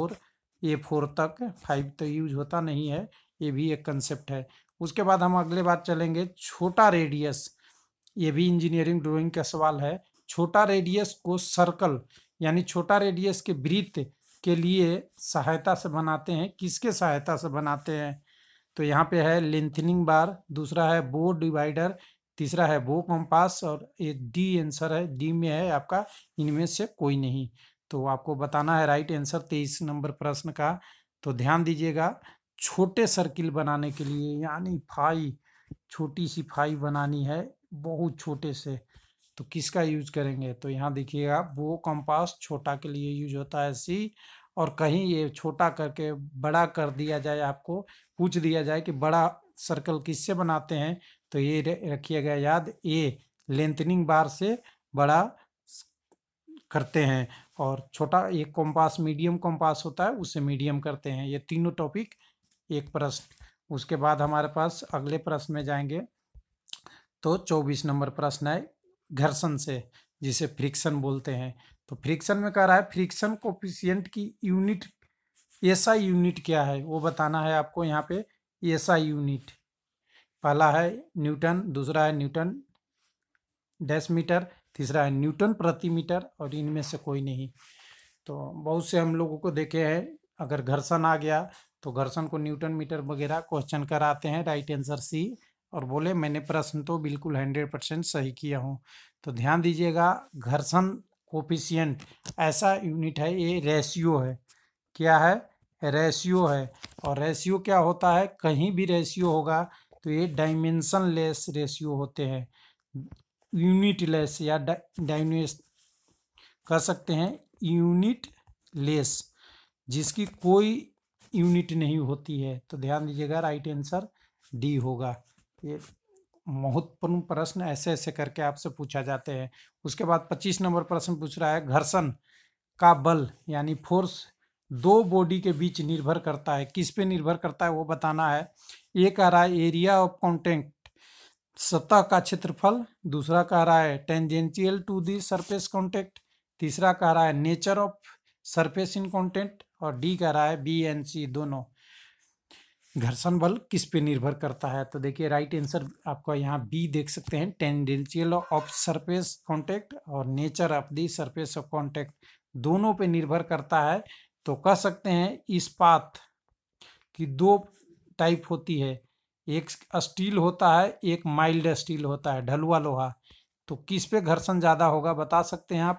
A4 तक, 5 तो यूज होता नहीं है। ये भी एक कंसेप्ट है। उसके बाद हम अगले बात चलेंगे, छोटा रेडियस। ये भी इंजीनियरिंग ड्राइंग का सवाल है। छोटा रेडियस को सर्कल यानी छोटा रेडियस के वृत्त के लिए सहायता से बनाते हैं, किसके सहायता से बनाते हैं। तो यहाँ पे है लेंथनिंग बार, दूसरा है बो डिवाइडर, तीसरा है बो कंपास और ये डी आंसर है। डी में है आपका इनमें से कोई नहीं। तो आपको बताना है राइट आंसर 23 नंबर प्रश्न का। तो ध्यान दीजिएगा, छोटे सर्किल बनाने के लिए यानी फाई, छोटी सी फाई बनानी है बहुत छोटे से, तो किसका यूज करेंगे। तो यहाँ देखिएगा वो कंपास छोटा के लिए यूज होता है सी। और कहीं ये छोटा करके बड़ा कर दिया जाए, आपको पूछ दिया जाए कि बड़ा सर्कल किससे बनाते हैं, तो ये रखिएगा याद, ए लेंथनिंग बार से बड़ा करते हैं। और छोटा एक कंपास मीडियम कंपास होता है उससे मीडियम करते हैं। ये तीनों टॉपिक एक प्रश्न। उसके बाद हमारे पास अगले प्रश्न में जाएंगे। तो 24 नंबर प्रश्न है घर्षण से, जिसे फ्रिक्शन बोलते हैं। तो फ्रिक्शन में कह रहा है फ्रिक्शन कोफिशिएंट की यूनिट, एसआई यूनिट क्या है वो बताना है आपको। यहाँ पे एसआई यूनिट पहला है न्यूटन, दूसरा है न्यूटन डेसीमीटर, तीसरा है न्यूटन प्रति मीटर और इनमें से कोई नहीं। तो बहुत से हम लोगों को देखे हैं, अगर घर्षण आ गया तो घर्षण को न्यूटन मीटर वगैरह क्वेश्चन कराते हैं। Right answer C. और बोले मैंने प्रश्न तो बिल्कुल 100% सही किया हूँ। तो ध्यान दीजिएगा, घर्षण कोफिशिएंट ऐसा यूनिट है, ये रेशियो है। क्या है, रेशियो है। और रेशियो क्या होता है, कहीं भी रेशियो होगा तो ये डायमेंशन लेस रेशियो होते हैं, यूनिट लेस या डायमेंशन कह सकते हैं, यूनिट लेस, जिसकी कोई यूनिट नहीं होती है। तो ध्यान दीजिएगा राइट आंसर डी होगा। ये महत्वपूर्ण प्रश्न ऐसे ऐसे करके आपसे पूछा जाते हैं। उसके बाद 25 नंबर प्रश्न पूछ रहा है घर्षण का बल यानी फोर्स दो बॉडी के बीच निर्भर करता है, किस पे निर्भर करता है वो बताना है। एक आ रहा है एरिया ऑफ कॉन्टेक्ट, सतह का क्षेत्रफल, दूसरा कह रहा है tangential to the surface contact, तीसरा कह रहा है nature of surface in contact और डी कह रहा है बी एंड सी दोनों। घर्षण बल किस पे निर्भर करता है, तो देखिए राइट आंसर आपका यहाँ बी देख सकते हैं, टेंजेंशियल ऑफ सरफेस कॉन्टेक्ट और nature of the surface of contact दोनों पे निर्भर करता है। तो कह सकते हैं इस्पात की दो टाइप होती है, एक स्टील होता है, एक माइल्ड स्टील होता है, ढलुआ लोहा। तो किस पे घर्षण ज्यादा होगा बता सकते हैं आप।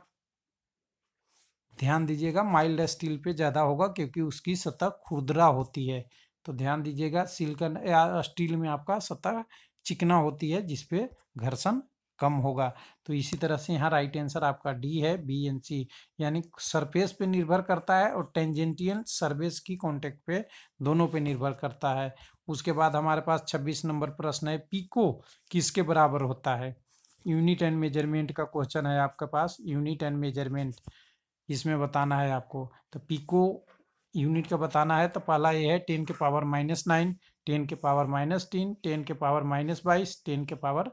ध्यान दीजिएगा, माइल्ड स्टील पे ज्यादा होगा क्योंकि उसकी सतह खुरदरा होती है। तो ध्यान दीजिएगा, सिलिकॉन या स्टील में आपका सतह चिकना होती है जिसपे घर्षण कम होगा। तो इसी तरह से यहाँ राइट आंसर आपका डी है, बी एंड सी, यानी सरफेस पे निर्भर करता है और टेंजेंटियल सरफेस की कांटेक्ट पे दोनों पे निर्भर करता है। उसके बाद हमारे पास 26 नंबर प्रश्न है, पिको किसके बराबर होता है। यूनिट एंड मेजरमेंट का क्वेश्चन है आपके पास, यूनिट एंड मेजरमेंट इसमें बताना है आपको। तो पिको यूनिट का बताना है तो पहला ये है 10 के पावर -9, 10 के पावर -3, 10 के पावर -22, 10 के पावर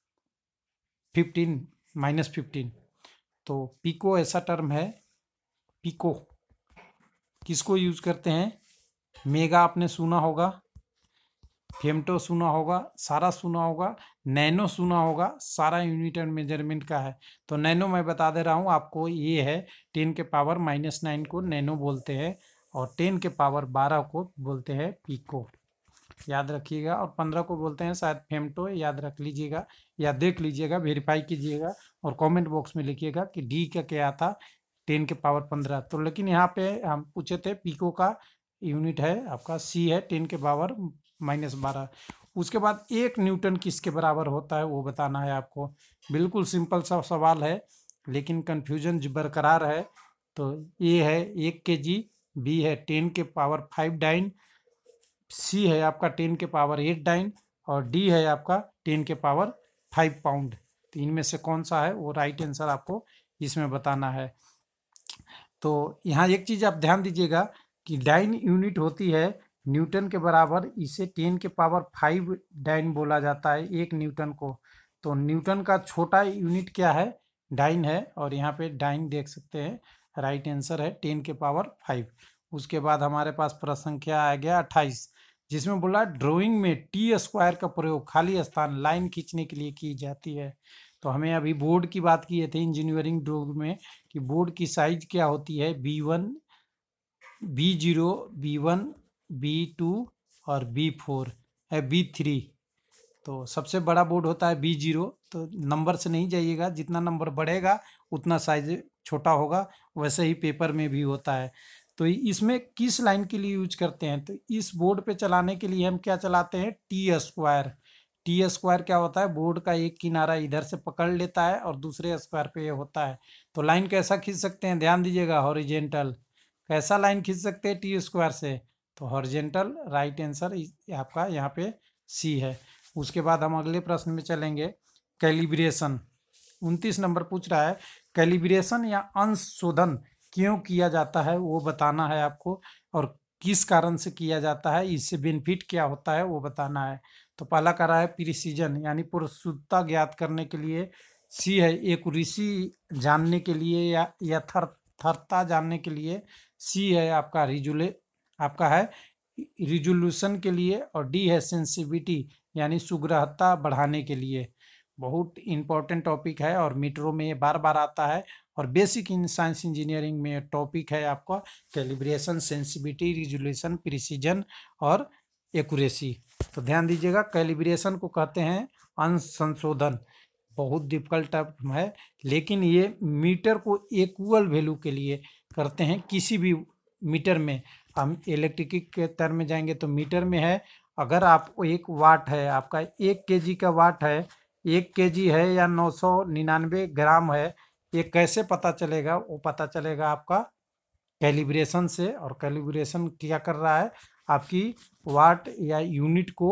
15 -15। तो पिको ऐसा टर्म है, पिको किसको यूज करते हैं, मेगा आपने सुना होगा, फेमटो सुना होगा, सारा सुना होगा, नैनो सुना होगा, सारा यूनिट एंड मेजरमेंट का है। तो नैनो मैं बता दे रहा हूँ आपको, ये है 10 के पावर -9 को नैनो बोलते हैं, और 10 के पावर 12 को बोलते हैं पिको, याद रखिएगा। और 15 को बोलते हैं शायद फेमटो, याद रख लीजिएगा या देख लीजिएगा, वेरीफाई कीजिएगा और कमेंट बॉक्स में लिखिएगा कि डी का क्या था 10 के पावर 15। तो लेकिन यहाँ पे हम पूछे थे पिको का यूनिट है आपका सी है 10 के पावर -12। उसके बाद 1 न्यूटन किसके बराबर होता है वो बताना है आपको। बिल्कुल सिंपल सा सवाल है, लेकिन कन्फ्यूजन बरकरार है। तो ए है 1 kg, बी है 10 के पावर 5 डाइन, सी है आपका 10 के पावर 8 डाइन, और डी है आपका 10 के पावर 5 पाउंड। तो इनमें से कौन सा है वो राइट आंसर आपको इसमें बताना है। तो यहाँ एक चीज़ आप ध्यान दीजिएगा कि डाइन यूनिट होती है न्यूटन के बराबर, इसे 10 के पावर 5 डाइन बोला जाता है 1 न्यूटन को। तो न्यूटन का छोटा यूनिट क्या है, डाइन है, और यहाँ पे डाइन देख सकते हैं, राइट आंसर है 10 के पावर 5। उसके बाद हमारे पास प्रश्न संख्या आ गया 28, जिसमें बोला ड्राइंग में टी स्क्वायर का प्रयोग खाली स्थान लाइन खींचने के लिए की जाती है। तो हमें अभी बोर्ड की बात किए थे इंजीनियरिंग ड्राइंग में कि बोर्ड की साइज क्या होती है, B1, B0, B1, B2 और B4 है, B3। तो सबसे बड़ा बोर्ड होता है B0। तो नंबर से नहीं जाइएगा, जितना नंबर बढ़ेगा उतना साइज छोटा होगा, वैसे ही पेपर में भी होता है। तो इसमें किस लाइन के लिए यूज करते हैं, तो इस बोर्ड पे चलाने के लिए हम क्या चलाते हैं, टी स्क्वायर। टी स्क्वायर क्या होता है, बोर्ड का एक किनारा इधर से पकड़ लेता है और दूसरे स्क्वायर पे ये होता है। तो लाइन कैसा खींच सकते हैं, ध्यान दीजिएगा, हॉरिजेंटल। कैसा लाइन खींच सकते हैं टी स्क्वायर से, तो हॉरिजेंटल, राइट आंसर आपका यहाँ पे सी है। उसके बाद हम अगले प्रश्न में चलेंगे, कैलिब्रेशन। 29 नंबर पूछ रहा है कैलिब्रेशन या अंश शोधन क्यों किया जाता है वो बताना है आपको, और किस कारण से किया जाता है, इससे बेनिफिट क्या होता है वो बताना है। तो पहला कह रहा है प्रिसीजन यानी परिशुद्धता ज्ञात करने के लिए, सी है एक्यूरेसी जानने के लिए या थरता जानने के लिए, सी है आपका आपका है रिजोल्यूशन के लिए, और डी है सेंसिटिविटी यानी सुग्राह्यता बढ़ाने के लिए। बहुत इंपॉर्टेंट टॉपिक है और मीटरों में ये बार बार आता है, और बेसिक इन साइंस इंजीनियरिंग में टॉपिक है आपका कैलिब्रेशन, सेंसिटिविटी, रिजोल्यूशन, प्रिसीजन और एक्यूरेसी। तो ध्यान दीजिएगा, कैलिब्रेशन को कहते हैं अंश संशोधन। बहुत डिफिकल्ट टर्म है, लेकिन ये मीटर को इक्वल वैल्यू के लिए करते हैं। किसी भी मीटर में, हम इलेक्ट्रिक के टर्म में जाएंगे तो मीटर में है, अगर आप 1 वाट है आपका, 1 kg का वाट है, 1 kg है या 999 ग्राम है, ये कैसे पता चलेगा, वो पता चलेगा आपका कैलिब्रेशन से। और कैलिब्रेशन क्या कर रहा है, आपकी वाट या यूनिट को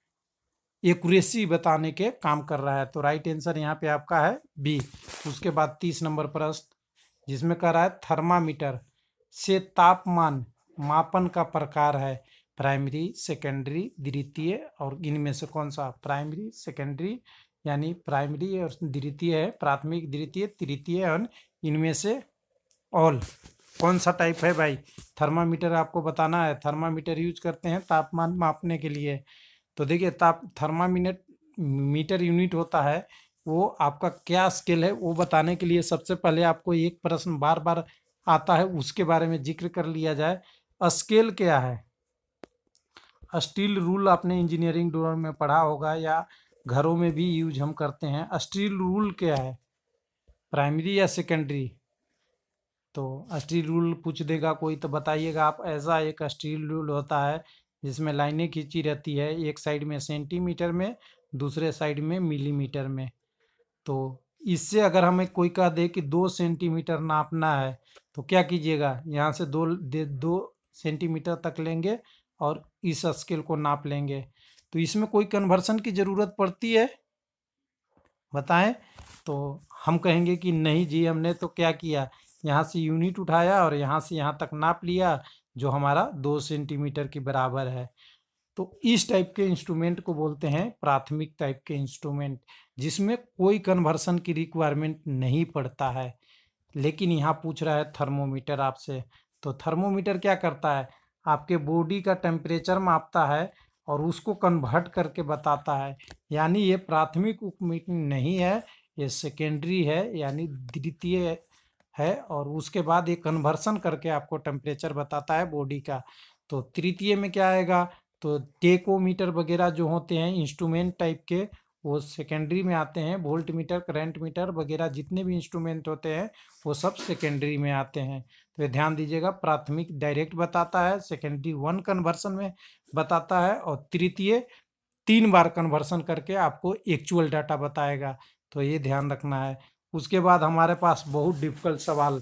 एक्यूरेसी बताने के काम कर रहा है। तो राइट आंसर यहाँ पे आपका है बी। उसके बाद 30 नंबर प्रश्न, जिसमें कह रहा है थर्मामीटर से तापमान मापन का प्रकार है, प्राइमरी, सेकेंडरी, द्वितीय, और इनमें से कौन सा, प्राइमरी, सेकेंडरी यानी प्राइमरी और द्वितीय है, प्राथमिक, द्वितीय, तृतीय, और इनमें से ऑल कौन सा टाइप है भाई। थर्मामीटर आपको बताना है, थर्मामीटर यूज करते हैं तापमान मापने के लिए। तो देखिए मीटर यूनिट होता है, वो आपका क्या स्केल है वो बताने के लिए सबसे पहले आपको एक प्रश्न बार बार आता है, उसके बारे में जिक्र कर लिया जाए। स्केल क्या है, स्टील रूल आपने इंजीनियरिंग ड्राइंग में पढ़ा होगा या घरों में भी यूज हम करते हैं। स्टील रूल क्या है, प्राइमरी या सेकेंडरी। तो स्टील रूल पूछ देगा कोई तो बताइएगा आप। ऐसा एक स्टील रूल होता है जिसमें लाइनें खींची रहती है, एक साइड में सेंटीमीटर में, दूसरे साइड में मिलीमीटर में। तो इससे अगर हमें कोई कह दे कि 2 सेंटीमीटर नापना है, तो क्या कीजिएगा, यहाँ से 2 सेंटीमीटर तक लेंगे और इस स्केल को नाप लेंगे। तो इसमें कोई कन्वर्सन की ज़रूरत पड़ती है, बताएं। तो हम कहेंगे कि नहीं जी, हमने तो क्या किया, यहाँ से यूनिट उठाया और यहाँ से यहाँ तक नाप लिया, जो हमारा 2 सेंटीमीटर के बराबर है। तो इस टाइप के इंस्ट्रूमेंट को बोलते हैं प्राथमिक टाइप के इंस्ट्रूमेंट, जिसमें कोई कन्वर्सन की रिक्वायरमेंट नहीं पड़ता है। लेकिन यहाँ पूछ रहा है थर्मोमीटर आपसे, तो थर्मोमीटर क्या करता है, आपके बॉडी का टेम्परेचर मापता है और उसको कन्वर्ट करके बताता है। यानी ये प्राथमिक उपमीटन नहीं है, ये सेकेंडरी है यानी द्वितीय है, और उसके बाद ये कन्वर्सन करके आपको टेम्परेचर बताता है बॉडी का। तो तृतीय में क्या आएगा, तो टेकोमीटर वगैरह जो होते हैं इंस्ट्रूमेंट टाइप के, वो सेकेंडरी में आते हैं। वोल्ट मीटर, करंट मीटर वगैरह जितने भी इंस्ट्रूमेंट होते हैं वो सब सेकेंडरी में आते हैं। तो ये ध्यान दीजिएगा, प्राथमिक डायरेक्ट बताता है, सेकेंडरी 1 कन्वर्सन में बताता है, और तृतीय 3 बार कन्वर्सन करके आपको एक्चुअल डाटा बताएगा। तो ये ध्यान रखना है। उसके बाद हमारे पास बहुत डिफिकल्ट सवाल,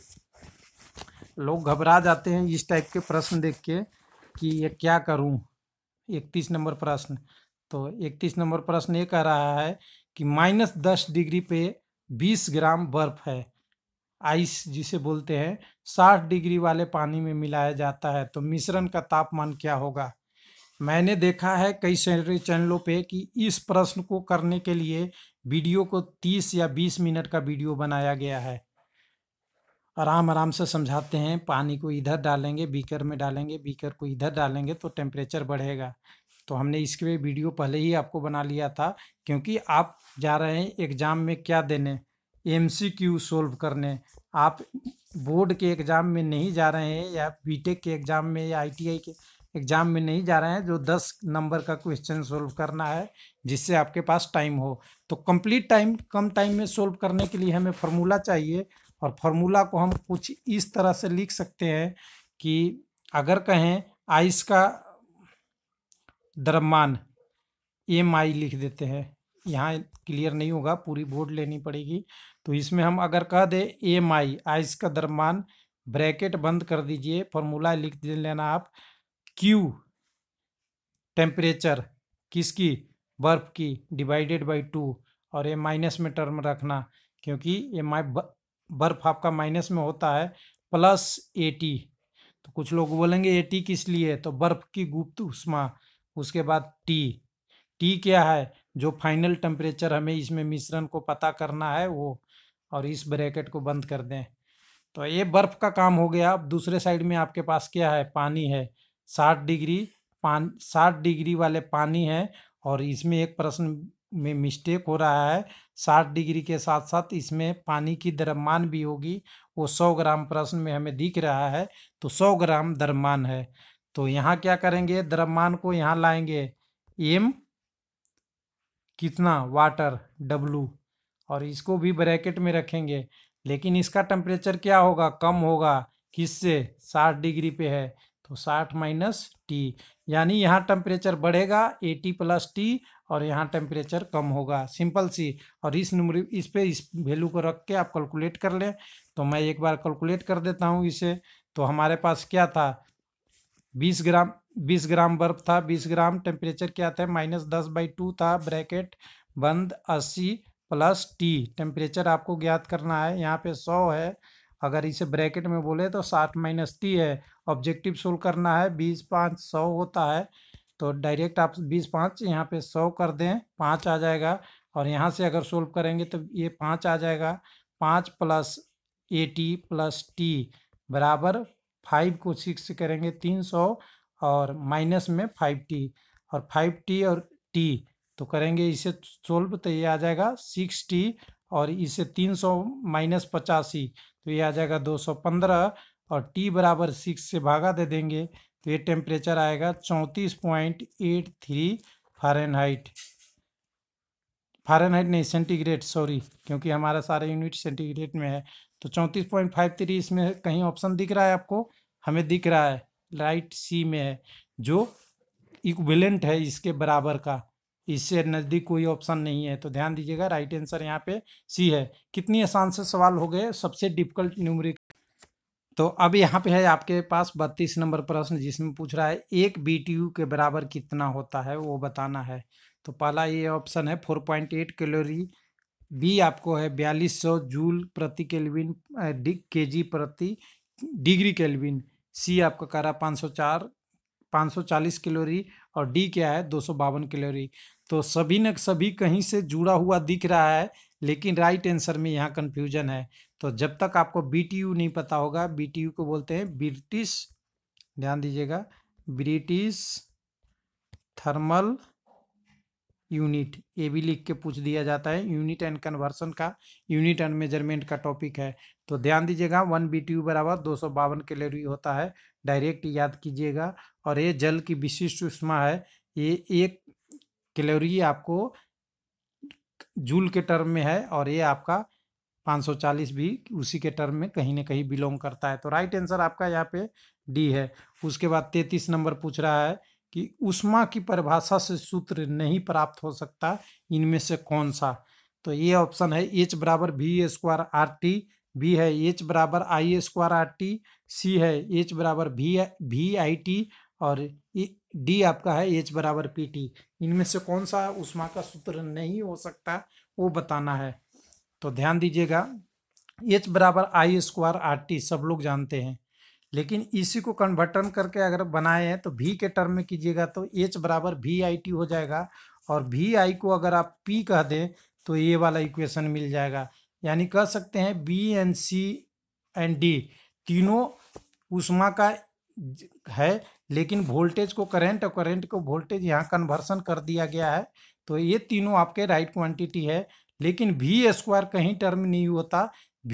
लोग घबरा जाते हैं इस टाइप के प्रश्न देख के कि ये क्या करूं। 31 नंबर प्रश्न, तो 31 नंबर प्रश्न ये कह रहा है कि -10 डिग्री पे 20 ग्राम बर्फ है, आइस जिसे बोलते हैं, 60 डिग्री वाले पानी में मिलाया जाता है, तो मिश्रण का तापमान क्या होगा। मैंने देखा है कई सारे चैनलों पे कि इस प्रश्न को करने के लिए वीडियो को 30 या 20 मिनट का वीडियो बनाया गया है। आराम आराम से समझाते हैं, पानी को इधर डालेंगे, बीकर में डालेंगे, बीकर को इधर डालेंगे तो टेम्परेचर बढ़ेगा। तो हमने इसके वीडियो पहले ही आपको बना लिया था, क्योंकि आप जा रहे हैं एग्ज़ाम में क्या देने, MCQ सोल्व करने। आप बोर्ड के एग्ज़ाम में नहीं जा रहे हैं, या बीटेक के एग्ज़ाम में, या ITI के एग्ज़ाम में नहीं जा रहे हैं जो 10 नंबर का क्वेश्चन सोल्व करना है जिससे आपके पास टाइम हो। तो कंप्लीट टाइम, कम टाइम में सोल्व करने के लिए हमें फार्मूला चाहिए, और फार्मूला को हम कुछ इस तरह से लिख सकते हैं कि अगर कहें आइस का द्रव्यमान MI लिख देते हैं, यहाँ क्लियर नहीं होगा, पूरी बोर्ड लेनी पड़ेगी। तो इसमें हम अगर कह दें MI, आइस का द्रव्यमान, ब्रैकेट बंद कर दीजिए, फार्मूला लिख दे लेना आप, Q टेम्परेचर किसकी, बर्फ की, डिवाइडेड बाई 2, और ये माइनस में टर्म रखना, क्योंकि ये बर्फ आपका माइनस में होता है, प्लस AT। तो कुछ लोग बोलेंगे AT किस लिए, तो बर्फ की गुप्त ऊष्मा, उसके बाद T क्या है, जो फाइनल टेम्परेचर हमें इसमें मिश्रण को पता करना है वो, और इस ब्रैकेट को बंद कर दें। तो ये बर्फ का काम हो गया। अब दूसरे साइड में आपके पास क्या है, पानी है, 60 डिग्री 60 डिग्री वाले पानी है, और इसमें एक प्रश्न में मिस्टेक हो रहा है, 60 डिग्री के साथ साथ इसमें पानी की द्रव्यमान भी होगी, वो 100 ग्राम प्रश्न में हमें दिख रहा है, तो 100 ग्राम द्रव्यमान है। तो यहाँ क्या करेंगे, द्रव्यमान को यहाँ लाएंगे, M कितना, वाटर, W, और इसको भी ब्रैकेट में रखेंगे, लेकिन इसका टेम्परेचर क्या होगा, कम होगा, किससे, 60 डिग्री पे है, तो 60 माइनस T, यानी यहाँ टेम्परेचर बढ़ेगा AT प्लस T, और यहाँ टेम्परेचर कम होगा, सिंपल सी। और इस नंबर, इस पे इस वैल्यू को रख के आप कैलकुलेट कर लें। तो मैं एक बार कैलकुलेट कर देता हूँ इसे। तो हमारे पास क्या था, 20 ग्राम बर्फ था, 20 ग्राम, टेम्परेचर क्या था, -10/2 था, ब्रैकेट बंद, 80 प्लस T, टेम्परेचर आपको ज्ञात करना है, यहाँ पे 100 है, अगर इसे ब्रैकेट में बोले तो 60 माइनस T है। ऑब्जेक्टिव सोल्व करना है, 20 5 100 होता है, तो डायरेक्ट आप 20 5 यहाँ पे 100 कर दें, 5 आ जाएगा, और यहाँ से अगर सोल्व करेंगे तो ये 5 आ जाएगा, 5 प्लस AT प्लस T बराबर 5 को 6 से करेंगे 300, और माइनस में 5T, और 5T और T, तो करेंगे इसे सोल्व, तो ये आ जाएगा 6T, और इसे 300 माइनस 85, तो ये आ जाएगा 215, और T बराबर 6 से भागा दे देंगे, तो ये टेम्परेचर आएगा 34.83 फ़ारेनहाइट। फ़ारेनहाइट नहीं, सेंटीग्रेड, सॉरी, क्योंकि हमारा सारा यूनिट सेंटीग्रेड में है। तो 34.53, इसमें कहीं ऑप्शन दिख रहा है आपको, हमें दिख रहा है राइट C में है, जो इक्विवेलेंट है इसके बराबर का, इससे नज़दीक कोई ऑप्शन नहीं है। तो ध्यान दीजिएगा, राइट आंसर यहाँ पे C है। कितनी आसान से सवाल हो गए, सबसे डिफिकल्ट न्यूमेरिक। तो अब यहाँ पे है आपके पास 32 नंबर प्रश्न, जिसमें पूछ रहा है 1 BTU के बराबर कितना होता है वो बताना है। तो पहला ये ऑप्शन है 4.8 कैलोरी, B आपको है 4200 जूल प्रति केल्विन, KG प्रति डिग्री केल्विन, C आपका कह रहा 540 कैलोरी, और D क्या है 252 कैलोरी। तो सभी न सभी कहीं से जुड़ा हुआ दिख रहा है, लेकिन राइट आंसर में यहाँ कन्फ्यूजन है। तो जब तक आपको BTU नहीं पता होगा, BTU को बोलते हैं ब्रिटिश, ध्यान दीजिएगा, ब्रिटिश थर्मल यूनिट, ये भी लिख के पूछ दिया जाता है। यूनिट एंड कन्वर्सन का, यूनिट एंड मेजरमेंट का टॉपिक है। तो ध्यान दीजिएगा 1 BTU बराबर 252 कैलोरी होता है, डायरेक्ट याद कीजिएगा। और ये जल की विशिष्ट ऊष्मा है, ये 1 कैलोरी आपको जूल के टर्म में है, और ये आपका 540 भी उसी के टर्म में कहीं ना कहीं बिलोंग करता है। तो राइट आंसर आपका यहाँ पे डी है। उसके बाद 33 नंबर पूछ रहा है कि ऊष्मा की परिभाषा से सूत्र नहीं प्राप्त हो सकता, इनमें से कौन सा। तो ये ऑप्शन है H बराबर V² RT, बी है H बराबर I² RT, सी है H बराबर VIT, और डी आपका है H बराबर PT। इनमें से कौन सा ऊष्मा का सूत्र नहीं हो सकता वो बताना है। तो ध्यान दीजिएगा H बराबर I² RT सब लोग जानते हैं, लेकिन इसी को कन्वर्टन करके अगर बनाए हैं तो V के टर्म में कीजिएगा तो H बराबर VIT हो जाएगा, और VI को अगर आप P कह दें तो ये वाला इक्वेशन मिल जाएगा। यानी कह सकते हैं B and C and D तीनों ऊष्मा का है, लेकिन वोल्टेज को करंट और करंट को वोल्टेज यहाँ कन्वर्सन कर दिया गया है। तो ये तीनों आपके राइट क्वांटिटी है, लेकिन V² कहीं टर्म नहीं होता,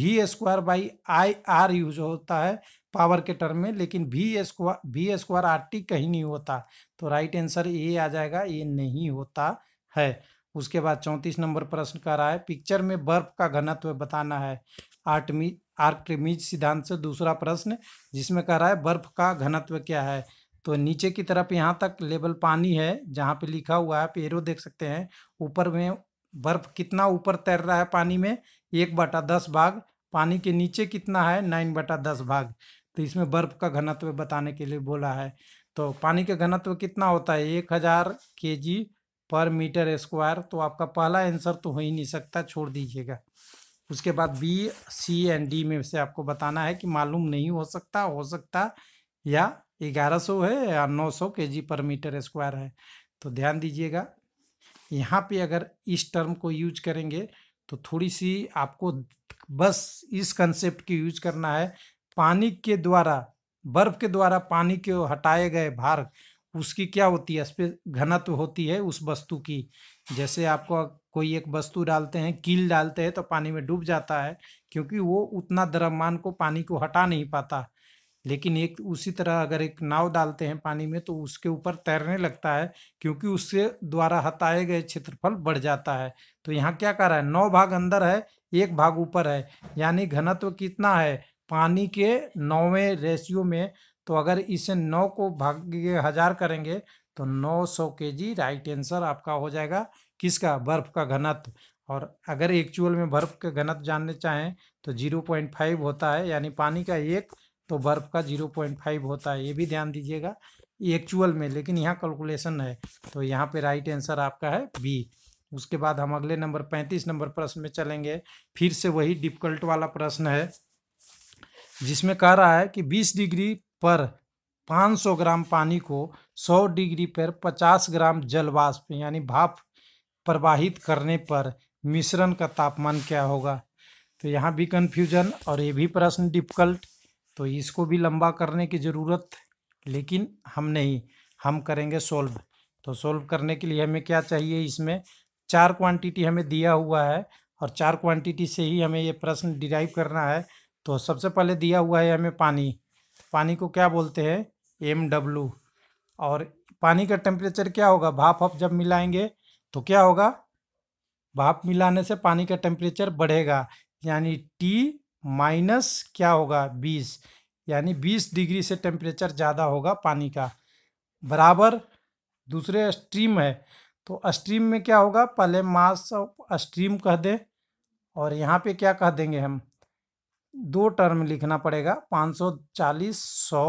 V²/IR यूज होता है पावर के टर्म में, लेकिन V² RT कहीं नहीं होता। तो राइट आंसर ये आ जाएगा, ये नहीं होता है। उसके बाद 34 नंबर प्रश्न कर रहा है पिक्चर में बर्फ का घनत्व बताना है, आर्किमिडीज सिद्धांत से दूसरा प्रश्न, जिसमें कह रहा है बर्फ का घनत्व क्या है। तो नीचे की तरफ यहाँ तक लेवल पानी है, जहाँ पे लिखा हुआ है आप एरो देख सकते हैं, ऊपर में बर्फ कितना ऊपर तैर रहा है पानी में 1/10 भाग, पानी के नीचे कितना है 9/10 भाग। तो इसमें बर्फ का घनत्व बताने के लिए बोला है। तो पानी का घनत्व कितना होता है 1000 kg/m²। तो आपका पहला आंसर तो हो ही नहीं सकता, छोड़ दीजिएगा। उसके बाद बी, सी एंड डी में से आपको बताना है कि मालूम नहीं हो सकता या 1100 है या 900 kg/m² है। तो ध्यान दीजिएगा यहाँ पे अगर इस टर्म को यूज करेंगे तो थोड़ी सी आपको बस इस कंसेप्ट की यूज करना है। पानी के द्वारा, बर्फ के द्वारा पानी के हटाए गए भार, उसकी क्या होती है, इस पे घनत्व होती है उस वस्तु की। जैसे आपको कोई एक वस्तु डालते हैं, कील डालते हैं तो पानी में डूब जाता है, क्योंकि वो उतना द्रव्यमान को पानी को हटा नहीं पाता। लेकिन एक उसी तरह अगर एक नाव डालते हैं पानी में तो उसके ऊपर तैरने लगता है, क्योंकि उससे द्वारा हटाए गए क्षेत्रफल बढ़ जाता है। तो यहाँ क्या कर रहा है, 9 भाग अंदर है 1 भाग ऊपर है, यानी घनत्व कितना है पानी के 9वें रेशियो में। तो अगर इसे 9 को भागे 1000 करेंगे तो 900 kg राइट आंसर आपका हो जाएगा, किसका, बर्फ का घनत्व। और अगर एक्चुअल में बर्फ का घनत्व जानने चाहें तो 0.5 होता है, यानी पानी का 1 तो बर्फ का 0.5 होता है। ये भी ध्यान दीजिएगा एक्चुअल में, लेकिन यहाँ कैलकुलेशन है। तो यहाँ पे राइट आंसर आपका है बी। उसके बाद हम अगले नंबर 35 नंबर प्रश्न में चलेंगे। फिर से वही डिफिकल्ट वाला प्रश्न है, जिसमें कह रहा है कि 20 डिग्री पर 500 ग्राम पानी को 100 डिग्री पर 50 ग्राम जलवाष्प यानी भाप प्रवाहित करने पर मिश्रण का तापमान क्या होगा। तो यहाँ भी कन्फ्यूजन और ये भी प्रश्न डिफिकल्ट, तो इसको भी लंबा करने की ज़रूरत, लेकिन हम करेंगे सोल्व। तो सोल्व करने के लिए हमें क्या चाहिए, इसमें 4 क्वांटिटी हमें दिया हुआ है, और 4 क्वांटिटी से ही हमें ये प्रश्न डिराइव करना है। तो सबसे पहले दिया हुआ है हमें पानी को क्या बोलते हैं MW, और पानी का टेम्परेचर क्या होगा, भाप जब मिलाएंगे तो क्या होगा, भाप मिलाने से पानी का टेम्परेचर बढ़ेगा, यानी T माइनस क्या होगा 20, यानी 20 डिग्री से टेम्परेचर ज़्यादा होगा पानी का, बराबर दूसरे स्ट्रीम है। तो स्ट्रीम में क्या होगा, पहले मास ऑफ स्ट्रीम कह दें, और यहाँ पे क्या कह देंगे हम, 2 टर्म लिखना पड़ेगा, 540 100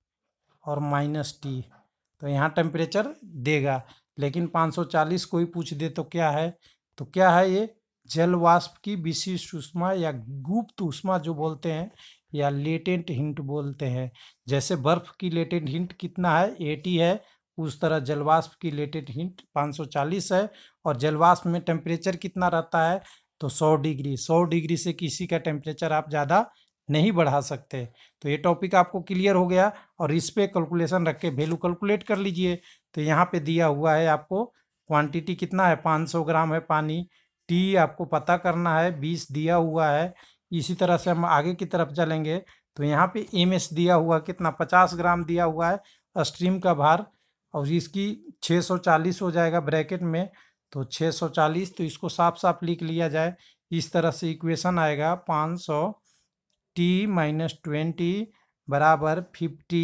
और -T। तो यहाँ टेम्परेचर देगा, लेकिन 540 कोई पूछ दे तो क्या है, तो क्या है ये जल वाष्प की विशिष्ट ऊष्मा या गुप्त ऊष्मा जो बोलते हैं, या लेटेंट हीट बोलते हैं। जैसे बर्फ की लेटेंट हीट कितना है 80 है, उस तरह जलवाष्प की लेटेंट हीट 540 है, और जलवाष्प में टेम्परेचर कितना रहता है तो 100 डिग्री। 100 डिग्री से किसी का टेम्परेचर आप ज़्यादा नहीं बढ़ा सकते। तो ये टॉपिक आपको क्लियर हो गया, और इस पे कैलकुलेशन रख के वैल्यू कैलकुलेट कर लीजिए। तो यहाँ पे दिया हुआ है आपको क्वांटिटी कितना है, 500 ग्राम है पानी। टी आपको पता करना है, 20 दिया हुआ है। इसी तरह से हम आगे की तरफ चलेंगे तो यहाँ पे एम एस दिया हुआ कितना, 50 ग्राम दिया हुआ है स्ट्रीम का भार, और इसकी 640 हो जाएगा ब्रैकेट में। तो 640, तो इसको साफ साफ लिख लिया जाए। इस तरह से इक्वेशन आएगा 500 टी माइनस 20 बराबर 50,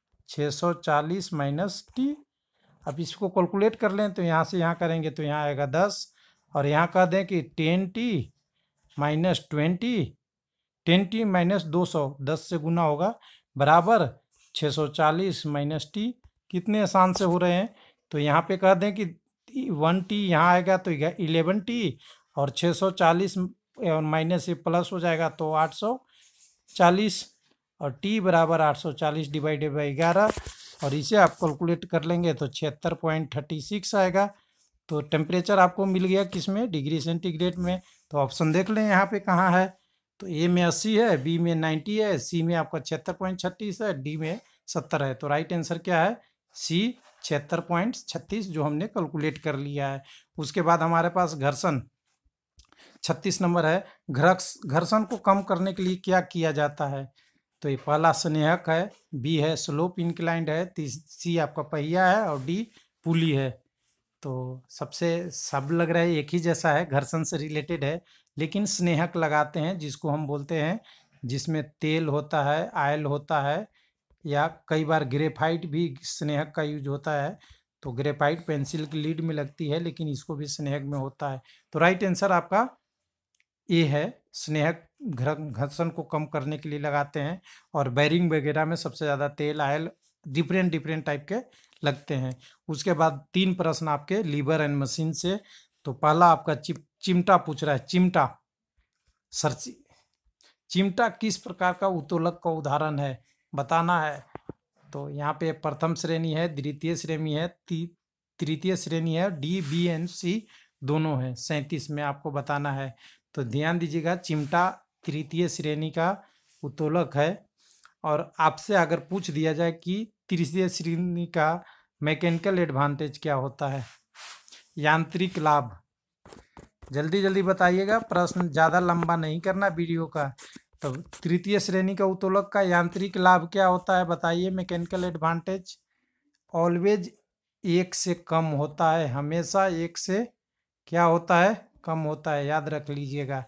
640 माइनस टी। अब इसको कैलकुलेट कर लें तो यहाँ से यहाँ करेंगे तो यहाँ आएगा 10, और यहाँ कह दें कि 10t माइनस 20, 10t माइनस 200, 10 से गुना होगा, बराबर 640 माइनस टी। कितने आसान से हो रहे हैं। तो यहाँ पे कह दें कि 1t यहाँ आएगा तो 11t, और 640 माइनस से प्लस हो जाएगा तो 840, और t बराबर 840 डिवाइडेड बाई 11, और इसे आप कैलकुलेट कर लेंगे तो 76.36 आएगा। तो टेम्परेचर आपको मिल गया किसमें, डिग्री सेंटीग्रेड में। तो ऑप्शन देख लें यहाँ पे कहाँ है। तो ए में 80 है, बी में 90 है, सी में आपका 76.36 है, डी में 70 है। तो राइट आंसर क्या है, सी 76.36, जो हमने कैलकुलेट कर लिया है। उसके बाद हमारे पास घर्षण 36 नंबर है। घर्षण को कम करने के लिए क्या किया जाता है। तो ये पहला स्नेहक है, बी है स्लोप इंक्लाइंड है, सी आपका पहिया है, और डी पुली है। तो सबसे सब लग रहा है एक ही जैसा है, घर्षण से रिलेटेड है, लेकिन स्नेहक लगाते हैं जिसको हम बोलते हैं, जिसमें तेल होता है, आयल होता है, या कई बार ग्रेफाइट भी स्नेहक का यूज होता है। तो ग्रेफाइट पेंसिल की लीड में लगती है, लेकिन इसको भी स्नेहक में होता है। तो राइट आंसर आपका ए है, स्नेहक घर्षण को कम करने के लिए लगाते हैं। और बैरिंग वगैरह में सबसे ज़्यादा तेल आयल डिफरेंट डिफरेंट टाइप के लगते हैं। उसके बाद 3 प्रश्न आपके लीवर एंड मशीन से। तो पहला आपका चिमटा पूछ रहा है, चिमटा सर, चिमटा किस प्रकार का उत्तोलक का उदाहरण है, बताना है। तो यहाँ पे प्रथम श्रेणी है, द्वितीय श्रेणी है, तृतीय श्रेणी है, डी बी एंड सी दोनों है। 37 में आपको बताना है। तो ध्यान दीजिएगा, चिमटा तृतीय श्रेणी का उत्तोलक है। और आपसे अगर पूछ दिया जाए कि तृतीय श्रेणी का मैकेनिकल एडवांटेज क्या होता है, यांत्रिक लाभ, जल्दी जल्दी बताइएगा, प्रश्न ज़्यादा लंबा नहीं करना वीडियो का। तो तृतीय श्रेणी का उत्तोलक का यांत्रिक लाभ क्या होता है, बताइए। मैकेनिकल एडवांटेज ऑलवेज 1 से कम होता है, हमेशा 1 से क्या होता है, कम होता है, याद रख लीजिएगा।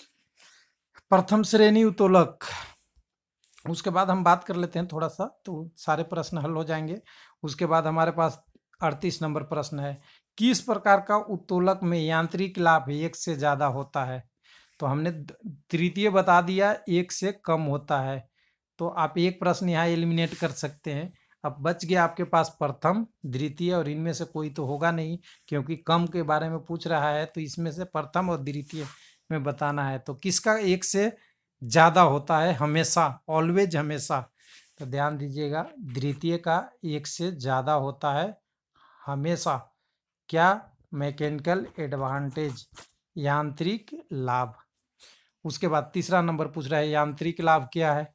प्रथम श्रेणी उत्तोलक, उसके बाद हम बात कर लेते हैं थोड़ा सा, तो सारे प्रश्न हल हो जाएंगे। उसके बाद हमारे पास 38 नंबर प्रश्न है, किस प्रकार का उत्तोलक में यांत्रिक लाभ 1 से ज़्यादा होता है। तो हमने तृतीय बता दिया, 1 से कम होता है। तो आप एक प्रश्न यहाँ एलिमिनेट कर सकते हैं। अब बच गया आपके पास प्रथम, द्वितीय, और इनमें से कोई तो होगा नहीं, क्योंकि कम के बारे में पूछ रहा है। तो इसमें से प्रथम और द्वितीय में बताना है। तो किसका 1 से ज़्यादा होता है, हमेशा, ऑलवेज, हमेशा। तो ध्यान दीजिएगा, द्वितीय का 1 से ज़्यादा होता है हमेशा। क्या, मैकेनिकल एडवांटेज, यांत्रिक लाभ। उसके बाद तीसरा नंबर पूछ रहा है, यांत्रिक लाभ क्या है,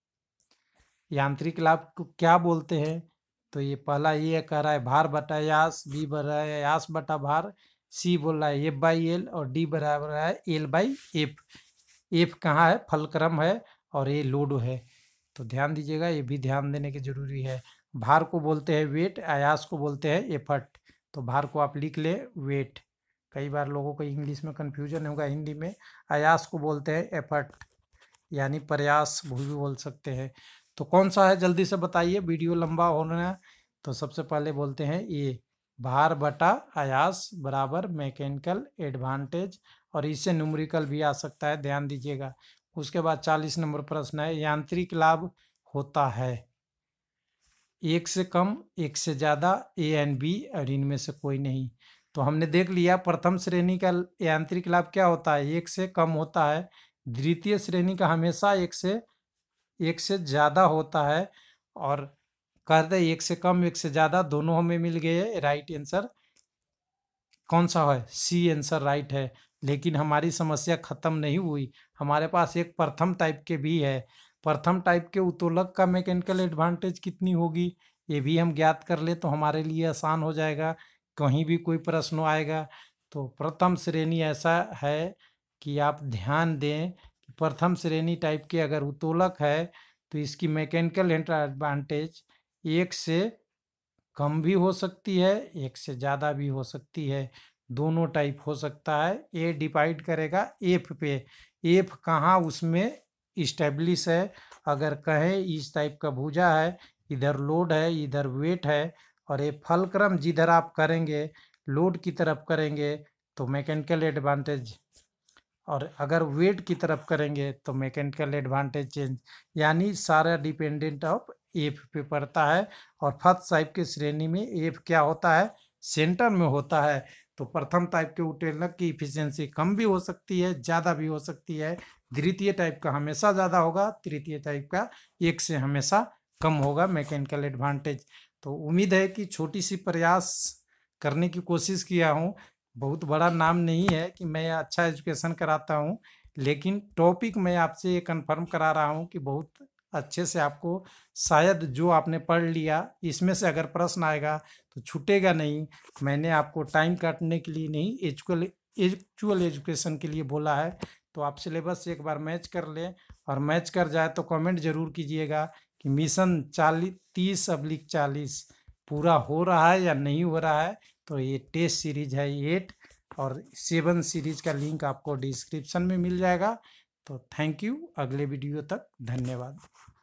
यांत्रिक लाभ को क्या बोलते हैं। तो ये पहला ये कह रहा है भार बटा यास, बी बोल रहा है यास बटा भार, सी बोल रहा है एफ बाई एल, और डी बराबर है एल बाई एफ। एफ कहाँ है, फलक्रम है, और ये लोड है। तो ध्यान दीजिएगा, ये भी ध्यान देने की जरूरी है। भार को बोलते हैं वेट, आयास को बोलते हैं एफर्ट। तो भार को आप लिख ले वेट। कई बार लोगों को इंग्लिश में कंफ्यूजन होगा, हिंदी में आयास को बोलते हैं एफर्ट, यानी प्रयास भी बोल सकते हैं। तो कौन सा है, जल्दी से बताइए, वीडियो लंबा होना है। तो सबसे पहले बोलते हैं ये, भार बटा आयास बराबर मैकेनिकल एडवांटेज, और इससे न्यूमेरिकल भी आ सकता है, ध्यान दीजिएगा। उसके बाद 40 नंबर प्रश्न है, यांत्रिक लाभ होता है 1 से कम, 1 से ज़्यादा, ए एंड बी, और इनमें से कोई नहीं। तो हमने देख लिया प्रथम श्रेणी का यांत्रिक लाभ क्या होता है, 1 से कम होता है। द्वितीय श्रेणी का हमेशा 1 से ज़्यादा होता है। और कहते 1 से कम, 1 से ज़्यादा, दोनों हमें मिल गए। राइट आंसर कौन सा है, सी आंसर राइट है। लेकिन हमारी समस्या ख़त्म नहीं हुई। हमारे पास एक प्रथम टाइप के भी है। प्रथम टाइप के उत्तोलक का मैकेनिकल एडवांटेज कितनी होगी ये भी हम ज्ञात कर ले तो हमारे लिए आसान हो जाएगा। कहीं भी कोई प्रश्न आएगा तो प्रथम श्रेणी ऐसा है कि आप ध्यान दें कि प्रथम श्रेणी टाइप के अगर उत्तोलक है तो इसकी मैकेनिकल एडवांटेज एक से कम भी हो सकती है, एक से ज़्यादा भी हो सकती है, दोनों टाइप हो सकता है। ए डिवाइड करेगा एफ पे, एफ कहाँ उसमें इस्टेब्लिश है। अगर कहें इस टाइप का भुजा है, इधर लोड है इधर वेट है, और ये फलक्रम जिधर आप करेंगे लोड की तरफ करेंगे तो मैकेनिकल एडवांटेज, और अगर वेट की तरफ करेंगे तो मैकेनिकल एडवांटेज चेंज, यानी सारा डिपेंडेंट ऑफ एफ पे पड़ता है। और फर्स्ट टाइप के श्रेणी में एफ क्या होता है, सेंटर में होता है। तो प्रथम टाइप के उत्तोलक की इफिशियंसी कम भी हो सकती है, ज़्यादा भी हो सकती है। द्वितीय टाइप का हमेशा ज़्यादा होगा, तृतीय टाइप का एक से हमेशा कम होगा मैकेनिकल एडवांटेज। तो उम्मीद है कि छोटी सी प्रयास करने की कोशिश किया हूँ। बहुत बड़ा नाम नहीं है कि मैं अच्छा एजुकेशन कराता हूँ, लेकिन टॉपिक मैं आपसे ये कन्फर्म करा रहा हूँ कि बहुत अच्छे से आपको शायद जो आपने पढ़ लिया इसमें से अगर प्रश्न आएगा तो छूटेगा नहीं। मैंने आपको टाइम काटने के लिए नहीं, एक्चुअल एजुकेशन के लिए बोला है। तो आप सिलेबस एक बार मैच कर लें, और मैच कर जाए तो कमेंट जरूर कीजिएगा कि मिशन 30/40 पूरा हो रहा है या नहीं हो रहा है। तो ये टेस्ट सीरीज है 8 और 7 सीरीज का लिंक आपको डिस्क्रिप्शन में मिल जाएगा। तो थैंक यू, अगले वीडियो तक धन्यवाद।